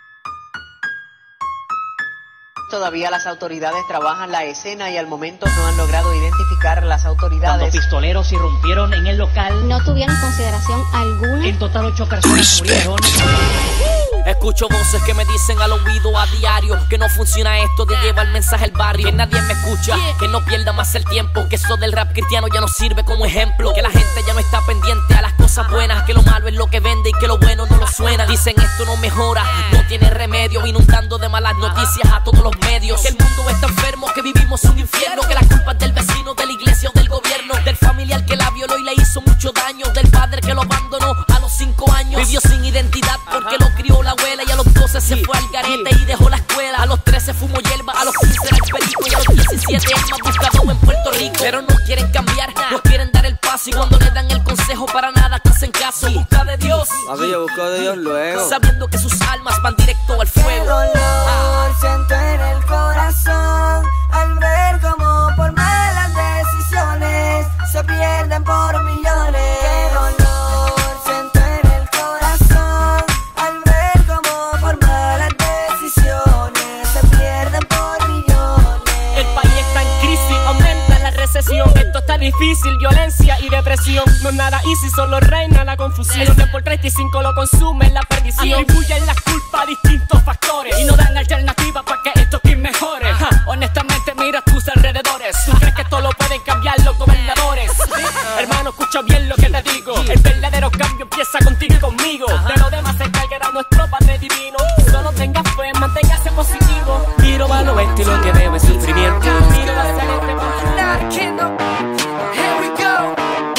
Todavía las autoridades trabajan la escena y al momento no han logrado identificar las autoridades. Cuando pistoleros irrumpieron en el local, no tuvieron consideración alguna. En total ocho personas murieron. Escucho voces que me dicen al oído a diario que no funciona esto de llevar el mensaje al barrio, que nadie me escucha, que no pierda más el tiempo, que eso del rap cristiano ya no sirve como ejemplo, que la gente ya no está pendiente a las cosas buenas, que lo malo es lo que vende y que lo bueno no lo suena. Dicen esto no mejora, no tiene remedio, inundando de malas noticias a todos los medios, que el mundo está enfermo, que vivimos un infierno, que la culpa es del vecino, de la iglesia o del gobierno, del familiar que la violó y le hizo mucho daño, del padre que lo abandonó a los cinco años, vivió sin identidad porque lo crió la abuela, y a los doce se fue al garete y dejó la escuela, a los trece fumó hierba, a los quince era el perico y a los diecisiete el más buscado en Puerto Rico. Pero no quieren cambiar, no quieren dar el paso, y cuando le dan el consejo para nada te hacen caso. Busca de Dios, papi, yo busco de Dios luego, sabiendo que sus almas van directo al fuego. Qué dolor siento en el corazón al ver como por malas decisiones se pierden por millones. Qué dolor siento en el corazón al ver como por malas decisiones se pierden por millones. El país está en crisis, aumenta la recesión. Esto está difícil, violencia y depresión. No es nada easy, solo reina la confusión. El cien por treinta y cinco lo consume la perdición. Atribuyen la culpa a distintos factores y no dan alternativa para que esto aquí mejore. Ajá. Honestamente mira tus alrededores. ¿Tú crees que esto lo pueden cambiar los gobernadores? Hermano, escucha bien lo que te digo. El verdadero cambio empieza contigo y conmigo. De lo demás se encargará nuestro Padre Divino. Solo tengas fe, manténgase positivo. Miro a lo bestia y lo que veo es sufrimiento. Miro la celeste popular, kingdom. Here we go.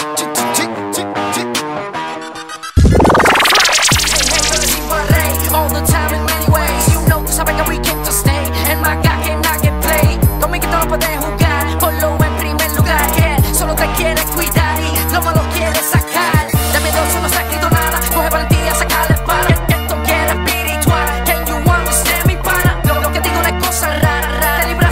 All the time in many ways. You know, sabes que we came to stay. El maga que nadie play. Conmigo no puedes jugar. Ponlo en primer lugar. Que él solo te quiere cuidar y lo malo quiere sacar. De miedo no se ha escrito nada. Coge valentía, saca la espada. Que esto quiere espiritual. Can you understand mi pana? Lo, lo que digo no es cosa rara, rara. Te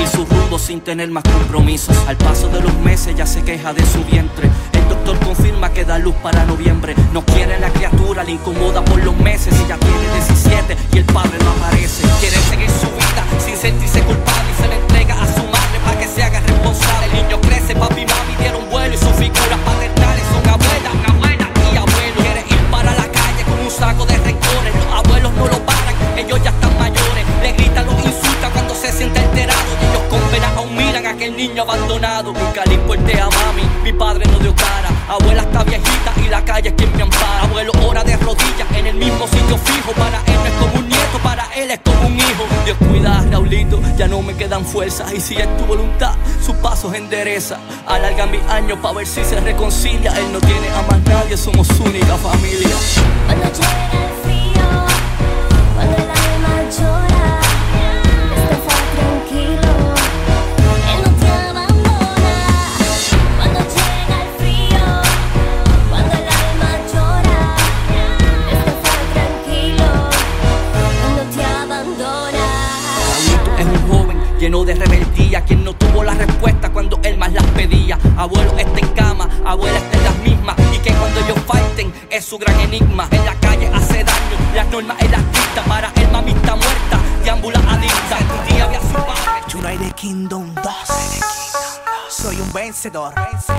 su rumbo sin tener más compromisos. Al paso de los meses ya se queja de su vientre. El doctor confirma que da luz para noviembre. No quiere la criatura, le incomoda por los meses. Ella tiene diecisiete y el padre no aparece. Quiere seguir su vida sin sentirse culpable y se le entrega a su madre para que se haga responsable. El niño crece, papi y mami dieron vuelo y sus figuras paternales son abuelas, abuela y abuelo. Quiere ir para la calle con un saco de rencores. Los abuelos no lo paran, ellos ya están mayores. Le gritan, los insultan cuando se siente alterado. Y ellos con pena aún miran a aquel niño abandonado. Nunca le importé a mami, mi padre no dio cara. Abuela está viejita y la calle es quien me ampara. Abuelo ora de rodillas en el mismo sitio fijo. Para él no es como un nieto, para él es como un hijo. Dios cuida, Raulito, ya no me quedan fuerzas. Y si es tu voluntad, sus pasos endereza. Alarga mis años pa' ver si se reconcilia. Él no tiene a más nadie, somos su única familia. Cuando llega el frío, cuando el alma llora, estés tranquilo, él no te abandona. Cuando llega el frío, cuando el alma llora, estés tranquilo, él no te abandona. Raulito es un joven lleno de rebeldía, quien no tuvo la respuesta cuando él más las pedía. Abuelo está en cama, abuela está en las mismas, y que cuando ellos falten es su gran enigma. En la calle hace daño, las normas él las dicta. Para él mami está muerta, deambula adicta. Un día vi a su padre. United Kingdom dos. Soy un vencedor.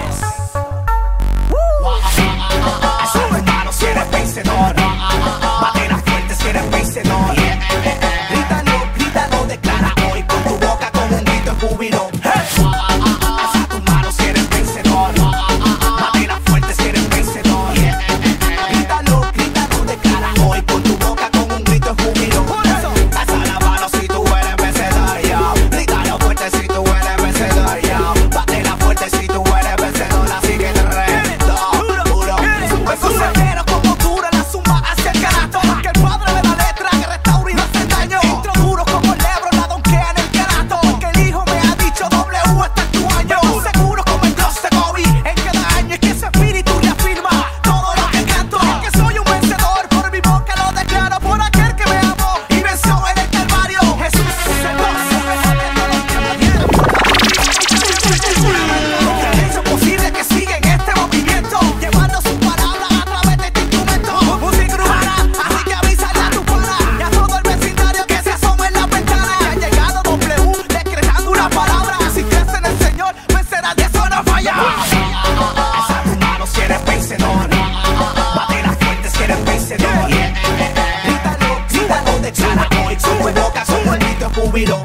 Sube hermano si eres vencedor. Bateras fuertes si eres vencedor. Grítalo, grítalo, declara hoy con tu boca con un grito de júbilo. Alza tus manos si eres vencedor. Bateras fuertes si eres vencedor. Grítalo, grítalo, declara hoy con tu boca con un grito de júbilo. Alza la mano si tú eres vencedor, yo. Grítalo fuerte si tú eres vencedor, yo. Bateras fuerte si tú eres vencedor. Así que te reto, duro. Sube su sendero como dura la suma hacia el carato. Porque el padre de la letra que restaura y no hace daño. Entro duro como el lebro, la donkea en el carato. Porque el hijo me ha dicho doble U este es tu año. Seguro como el Dios de Kobe en cada año. Es que ese espíritu reafirma todo lo que canto. Que soy un vencedor, por mi boca lo declaro. Por aquel que me amó y venció en el Calvario. Jesús es posible que siga en este movimiento, llevando sus palabras a través de este instrumento. Música urbana, así que avísale a tu pana y a todo el vecindario que se asome en la ventana. Que ha llegado W decretando una palabra. Si crees en el Señor, vencerás, de eso no falla. Alza tu mano si eres vencedor. Bateras fuertes si eres vencedor. Grítalo, grítalo, declara hoy con tu boca como el grito de júbilo.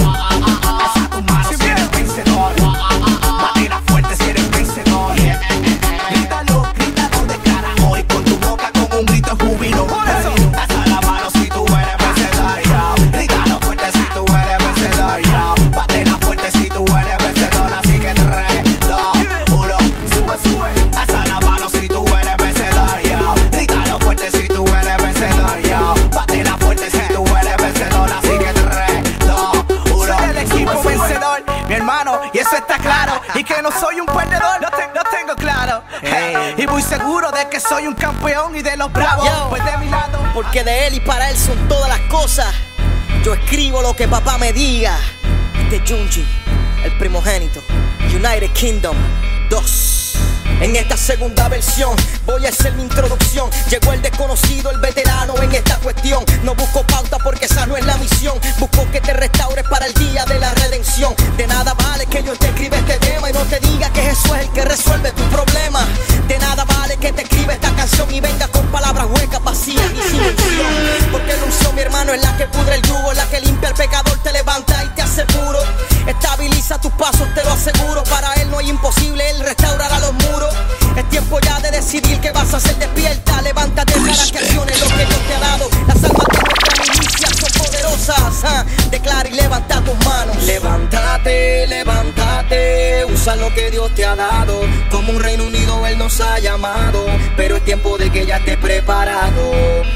Alza tu mano si eres vencedor. Bateras fuertes si eres vencedor. Grítalo, grítalo, declara hoy con tu boca con un grito de júbilo. Alza la mano si tú eres vencedor, yo. Grítalo fuerte si tú eres vencedor, yo. Bateras fuerte si tú eres vencedor. Así que tres, dos, uno, sube, sube. Alza la mano si tú eres vencedor, yo. Grítalo fuerte si tú eres vencedor, yo. Bateras fuerte si tú eres vencedor. Así que tres, dos, uno. Soy el equipo vencedor, mi hermano, y eso está claro. Y que no soy un perdedor, lo, te lo tengo claro. Hey. Y muy seguro de que soy un campeón y de los bravos. Yo, pues de mi lado, porque de él y para él son todas las cosas. Yo escribo lo que papá me diga. De Junji, el primogénito. United Kingdom dos. En esta segunda versión voy a hacer mi introducción. Llegó el desconocido, el veterano en esta cuestión. No busco pauta porque esa no es la misión. Busco que te restaures para el día de la redención. De nada vale que yo te escriba este tema y no te diga que Jesús es el que resuelve tu problema. De nada vale que te escriba esta canción y venga con palabras huecas, vacías y sin unción. Porque la unción, mi hermano, es la que pudre el yugo, la que limpia al pecador, te levanta y te hace puro. Estabiliza tus pasos, te lo aseguro. Para él no hay imposible, él restaurará los muros. Es tiempo ya de decidir qué vas a hacer. Despierta, levántate para que acciones lo que Dios te ha dado. Las almas de nuestra milicia son poderosas. ¿Ah? Declara y levanta tus manos. Levántate, levántate. Usa lo que Dios te ha dado. Como un Reino Unido Él nos ha llamado. Pero es tiempo de que ya estés preparado.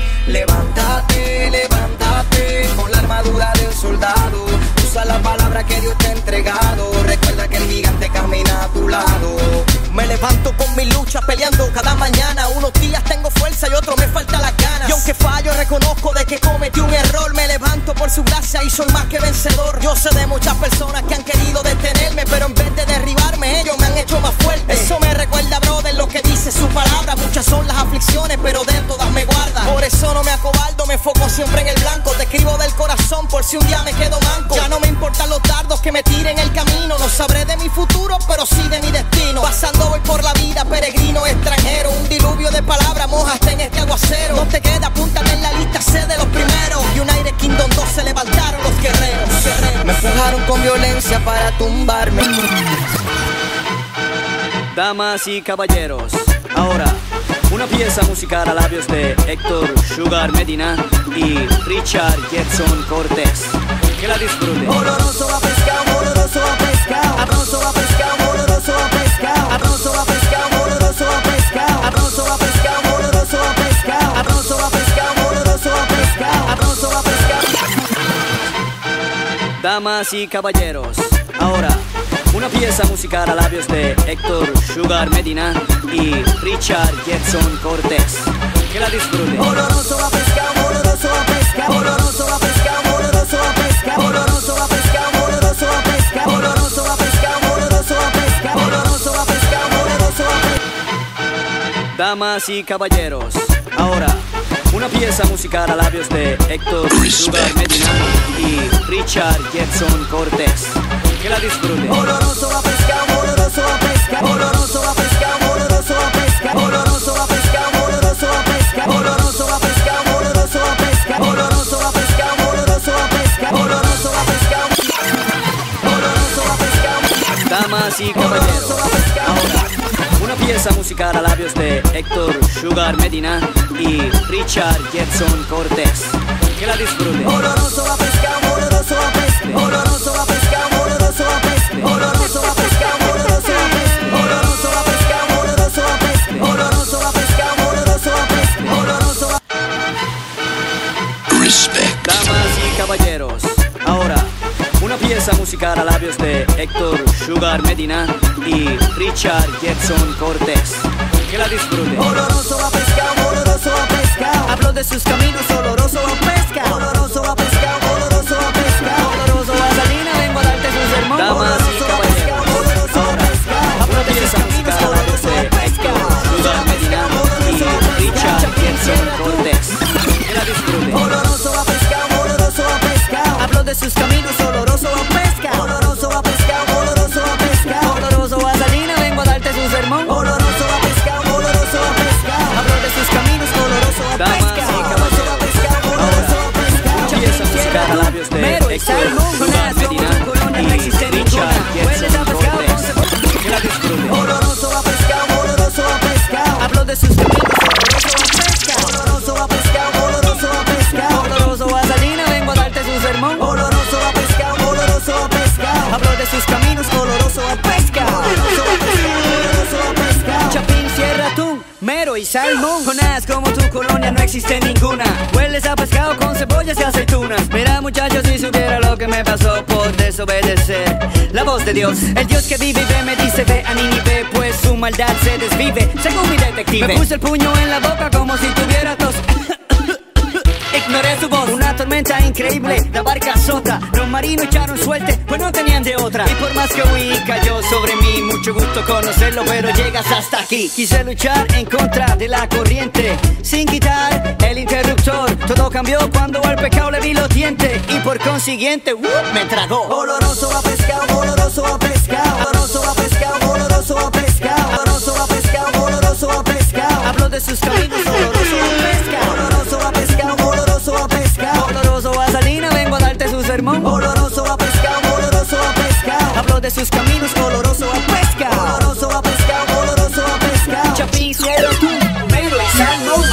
Levántate, levántate. Con la armadura del soldado. Usa la palabra que Dios te ha entregado. Recuerda que el gigante camina a tu lado. Me levanto con mi lucha peleando cada mañana. Unos días tengo fuerza y otros me falta las ganas. Y aunque fallo reconozco de que cometí un error. Me levanto por su gracia y soy más que vencedor. Yo sé de muchas personas que han futuro, pero sí de mi destino. Pasando voy por la vida, peregrino extranjero. Un diluvio de palabras mojaste en este aguacero. No te queda, apúntate en la lista, sé de los primeros. United Kingdom dos se levantaron los guerreros, guerreros. Me empujaron con violencia para tumbarme. Damas y caballeros, ahora una pieza musical a labios de Héctor Sugar Medina y Richard Jetson Cortés. Que la disfruten. Oloroso a pescado, oloroso a pescado. Abroso a pescado, oloroso a pescado. Abroso a pescado, oloroso a pescado. Abroso a pescado, oloroso a pescado. Abroso a pescado, oloroso a pescado. Abroso a pescado. Damas y caballeros, ahora una pieza musical a labios de Héctor Sugar Medina y Richard Jetson Cortés. Que la disfruten. Oloroso a pescado, oloroso a pescado. Oloroso a pescado, oloroso a pescado. Oloroso a pescado, oloroso a pescado. Oloroso a pescado, oloroso a pescado. Oloroso a pescado, oloroso a pescado. Damas y caballeros, ahora una pieza musical a labios de Héctor Sugar Medina y Richard Jetson Cortés. Que la disfruten. Oloroso a pescado, oloroso a pescado. Oloroso a pescado, oloroso a pescado. Oloroso a pescado, oloroso a pescado. Oloroso a pescado, oloroso a pescado. Oloroso a pescado, oloroso a pescado. Oloroso a pescado. Oloroso a pescado. Damas y caballeros, ahora una pieza musical a labios de Héctor Sugar Medina y Richard Jetson Cortés. Que la disfruten. Oloroso a pescado, oloroso a pescado. Oloroso a pescado, oloroso a pescado. Oloroso a pescado, oloroso a pescado. Oloroso a pescado, oloroso a pescado. Oloroso a pescado, oloroso a pescado. Oloroso a... Respect. Damas y caballeros, ahora una pieza musical a labios de Héctor Sugar Medina y Richard Jetson Cortés. Que la disfruten. Oloroso a pescado, oloroso a pescado. Hablo de sus caminos, oloroso a pescado. Oloroso a pescado, oloroso a pescado. Oloroso a salina, vengo a darte su sermón. Damas y caballeros, ahora hablo de pieza musical a labios de Héctor Sugar Medina y Richard Jetson Cortés. Que la disfruten. Oloroso a pescado, oloroso a pescado. Hablo de sus caminos, oloroso a pescado. Oloroso a pescado, oloroso a pescado. Oloroso a salina, vengo a darte su sermón. Oloroso a pescado, oloroso a pescado. Hablo de sus caminos, oloroso a Damas y caballeros, ahora una pieza musical a labios de Héctor Sugar Medina y Richard Jetson Cortés. Que la disfruten. Oloroso a pescado, oloroso a pescado. Hablo de sus caminos, oloroso a pescado. Oloroso a pescado, oloroso a pescado. Oloroso a salina, vengo a darte su sermón. Oloroso a pescado, oloroso a pescado. Hablo de sus caminos, oloroso a pescado. Oloroso a pescado, oloroso a pescado. Chapín, sierra, atún, mero y salmón. Jonás, como tu colonia no existe ninguna. Hueles a pescado con cebollas y aceitunas. Mira, muchachos, si supiera lo que me pasó por desobedecer la voz de Dios. El Dios que vive y ve me dice ve a Nínive, pues su maldad se desvive. Según mi detective, me puse el puño en la boca como si tuviera tos. Ignoré su voz, una tormenta increíble, la barca azota. Los marinos echaron suerte, pues no tenían de otra. Y por más que huí, cayó sobre mí. Mucho gusto conocerlo, pero llegas hasta aquí. Quise luchar en contra de la corriente, sin quitar el interruptor. Todo cambió cuando al pecado le vi los dientes. Y por consiguiente, uh, me tragó. Oloroso a pescado, oloroso a pescado. Oloroso a pescado, oloroso a pescado. Oloroso a pescado, oloroso a pescado. Hablo de sus caminos, oloroso a pescado. Oloroso a pescado, oloroso a pescado. Oloroso a salina, vengo a darte su sermón. Oloroso a pescado, oloroso a pescado. Hablo de sus caminos, oloroso a pescado. Oloroso a pescado, oloroso a pescado. Chapín, cielo, tú, mero y salmón.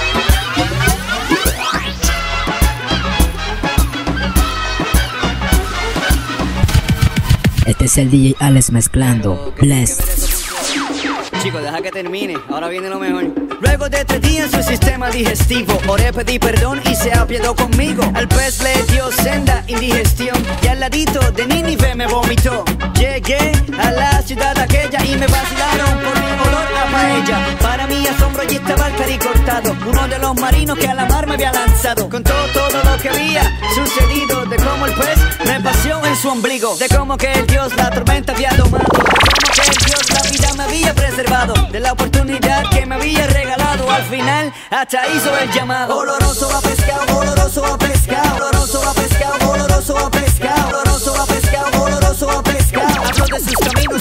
Este es el D J Alex mezclando Blessed. Chicos, deja que termine, ahora viene lo mejor. Luego de tres días su sistema digestivo, oré, pedí perdón y se apiadó conmigo. Al pez le dio senda indigestión y al ladito de Nínive me vomitó. Llegué a la ciudad aquella y me vacilaron por mi olor a paella. Para mi asombro allí estaba el pericortado, uno de los marinos que a la mar me había lanzado. Contó todo lo que había sucedido, de cómo el pez me paseó en su ombligo, de cómo que el Dios la tormenta había domado, de cómo que el Dios la vida me había preservado, de la oportunidad que me había regalado. Al final hasta hizo el llamado. Oloroso a pescado, oloroso a pescado. Oloroso a pescado, oloroso a pescado. Oloroso a pescado, oloroso a pescado. Hablo de sus caminos,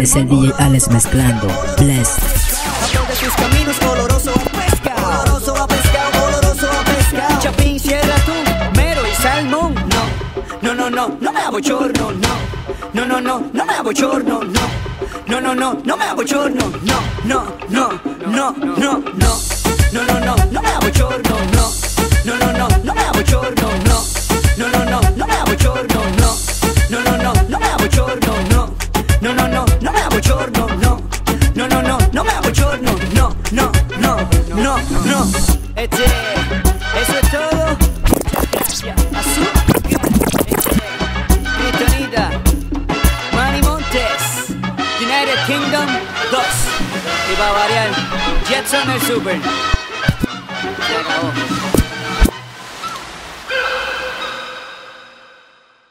Es el D J Alex mezclando. Blessed. Hablo de tus caminos, oloroso a pesca, oloroso a pescado, oloroso a pescado. Chapín, sierra, atún, mero y salmón. No, no, no, no, no me abochorno, no. No, no, no, no me abochorno, no. No, no, no, no me abochorno, no, no, no, no, no, no. No, no, no, no me abochorno, no. No, no, no, no me abochorno, no. No, no, no, no me abochorno, no. No, no, no, no me abochorno, no. No, no, no, no me abochorno, no. No, no, no, no me abochorno, no, no, no, no, no. Este, eso es todo. Gracias. Azul. Kryptonita. Manny Montes. United Kingdom dos. Y va a variar. Jetson el Super. Se acabó.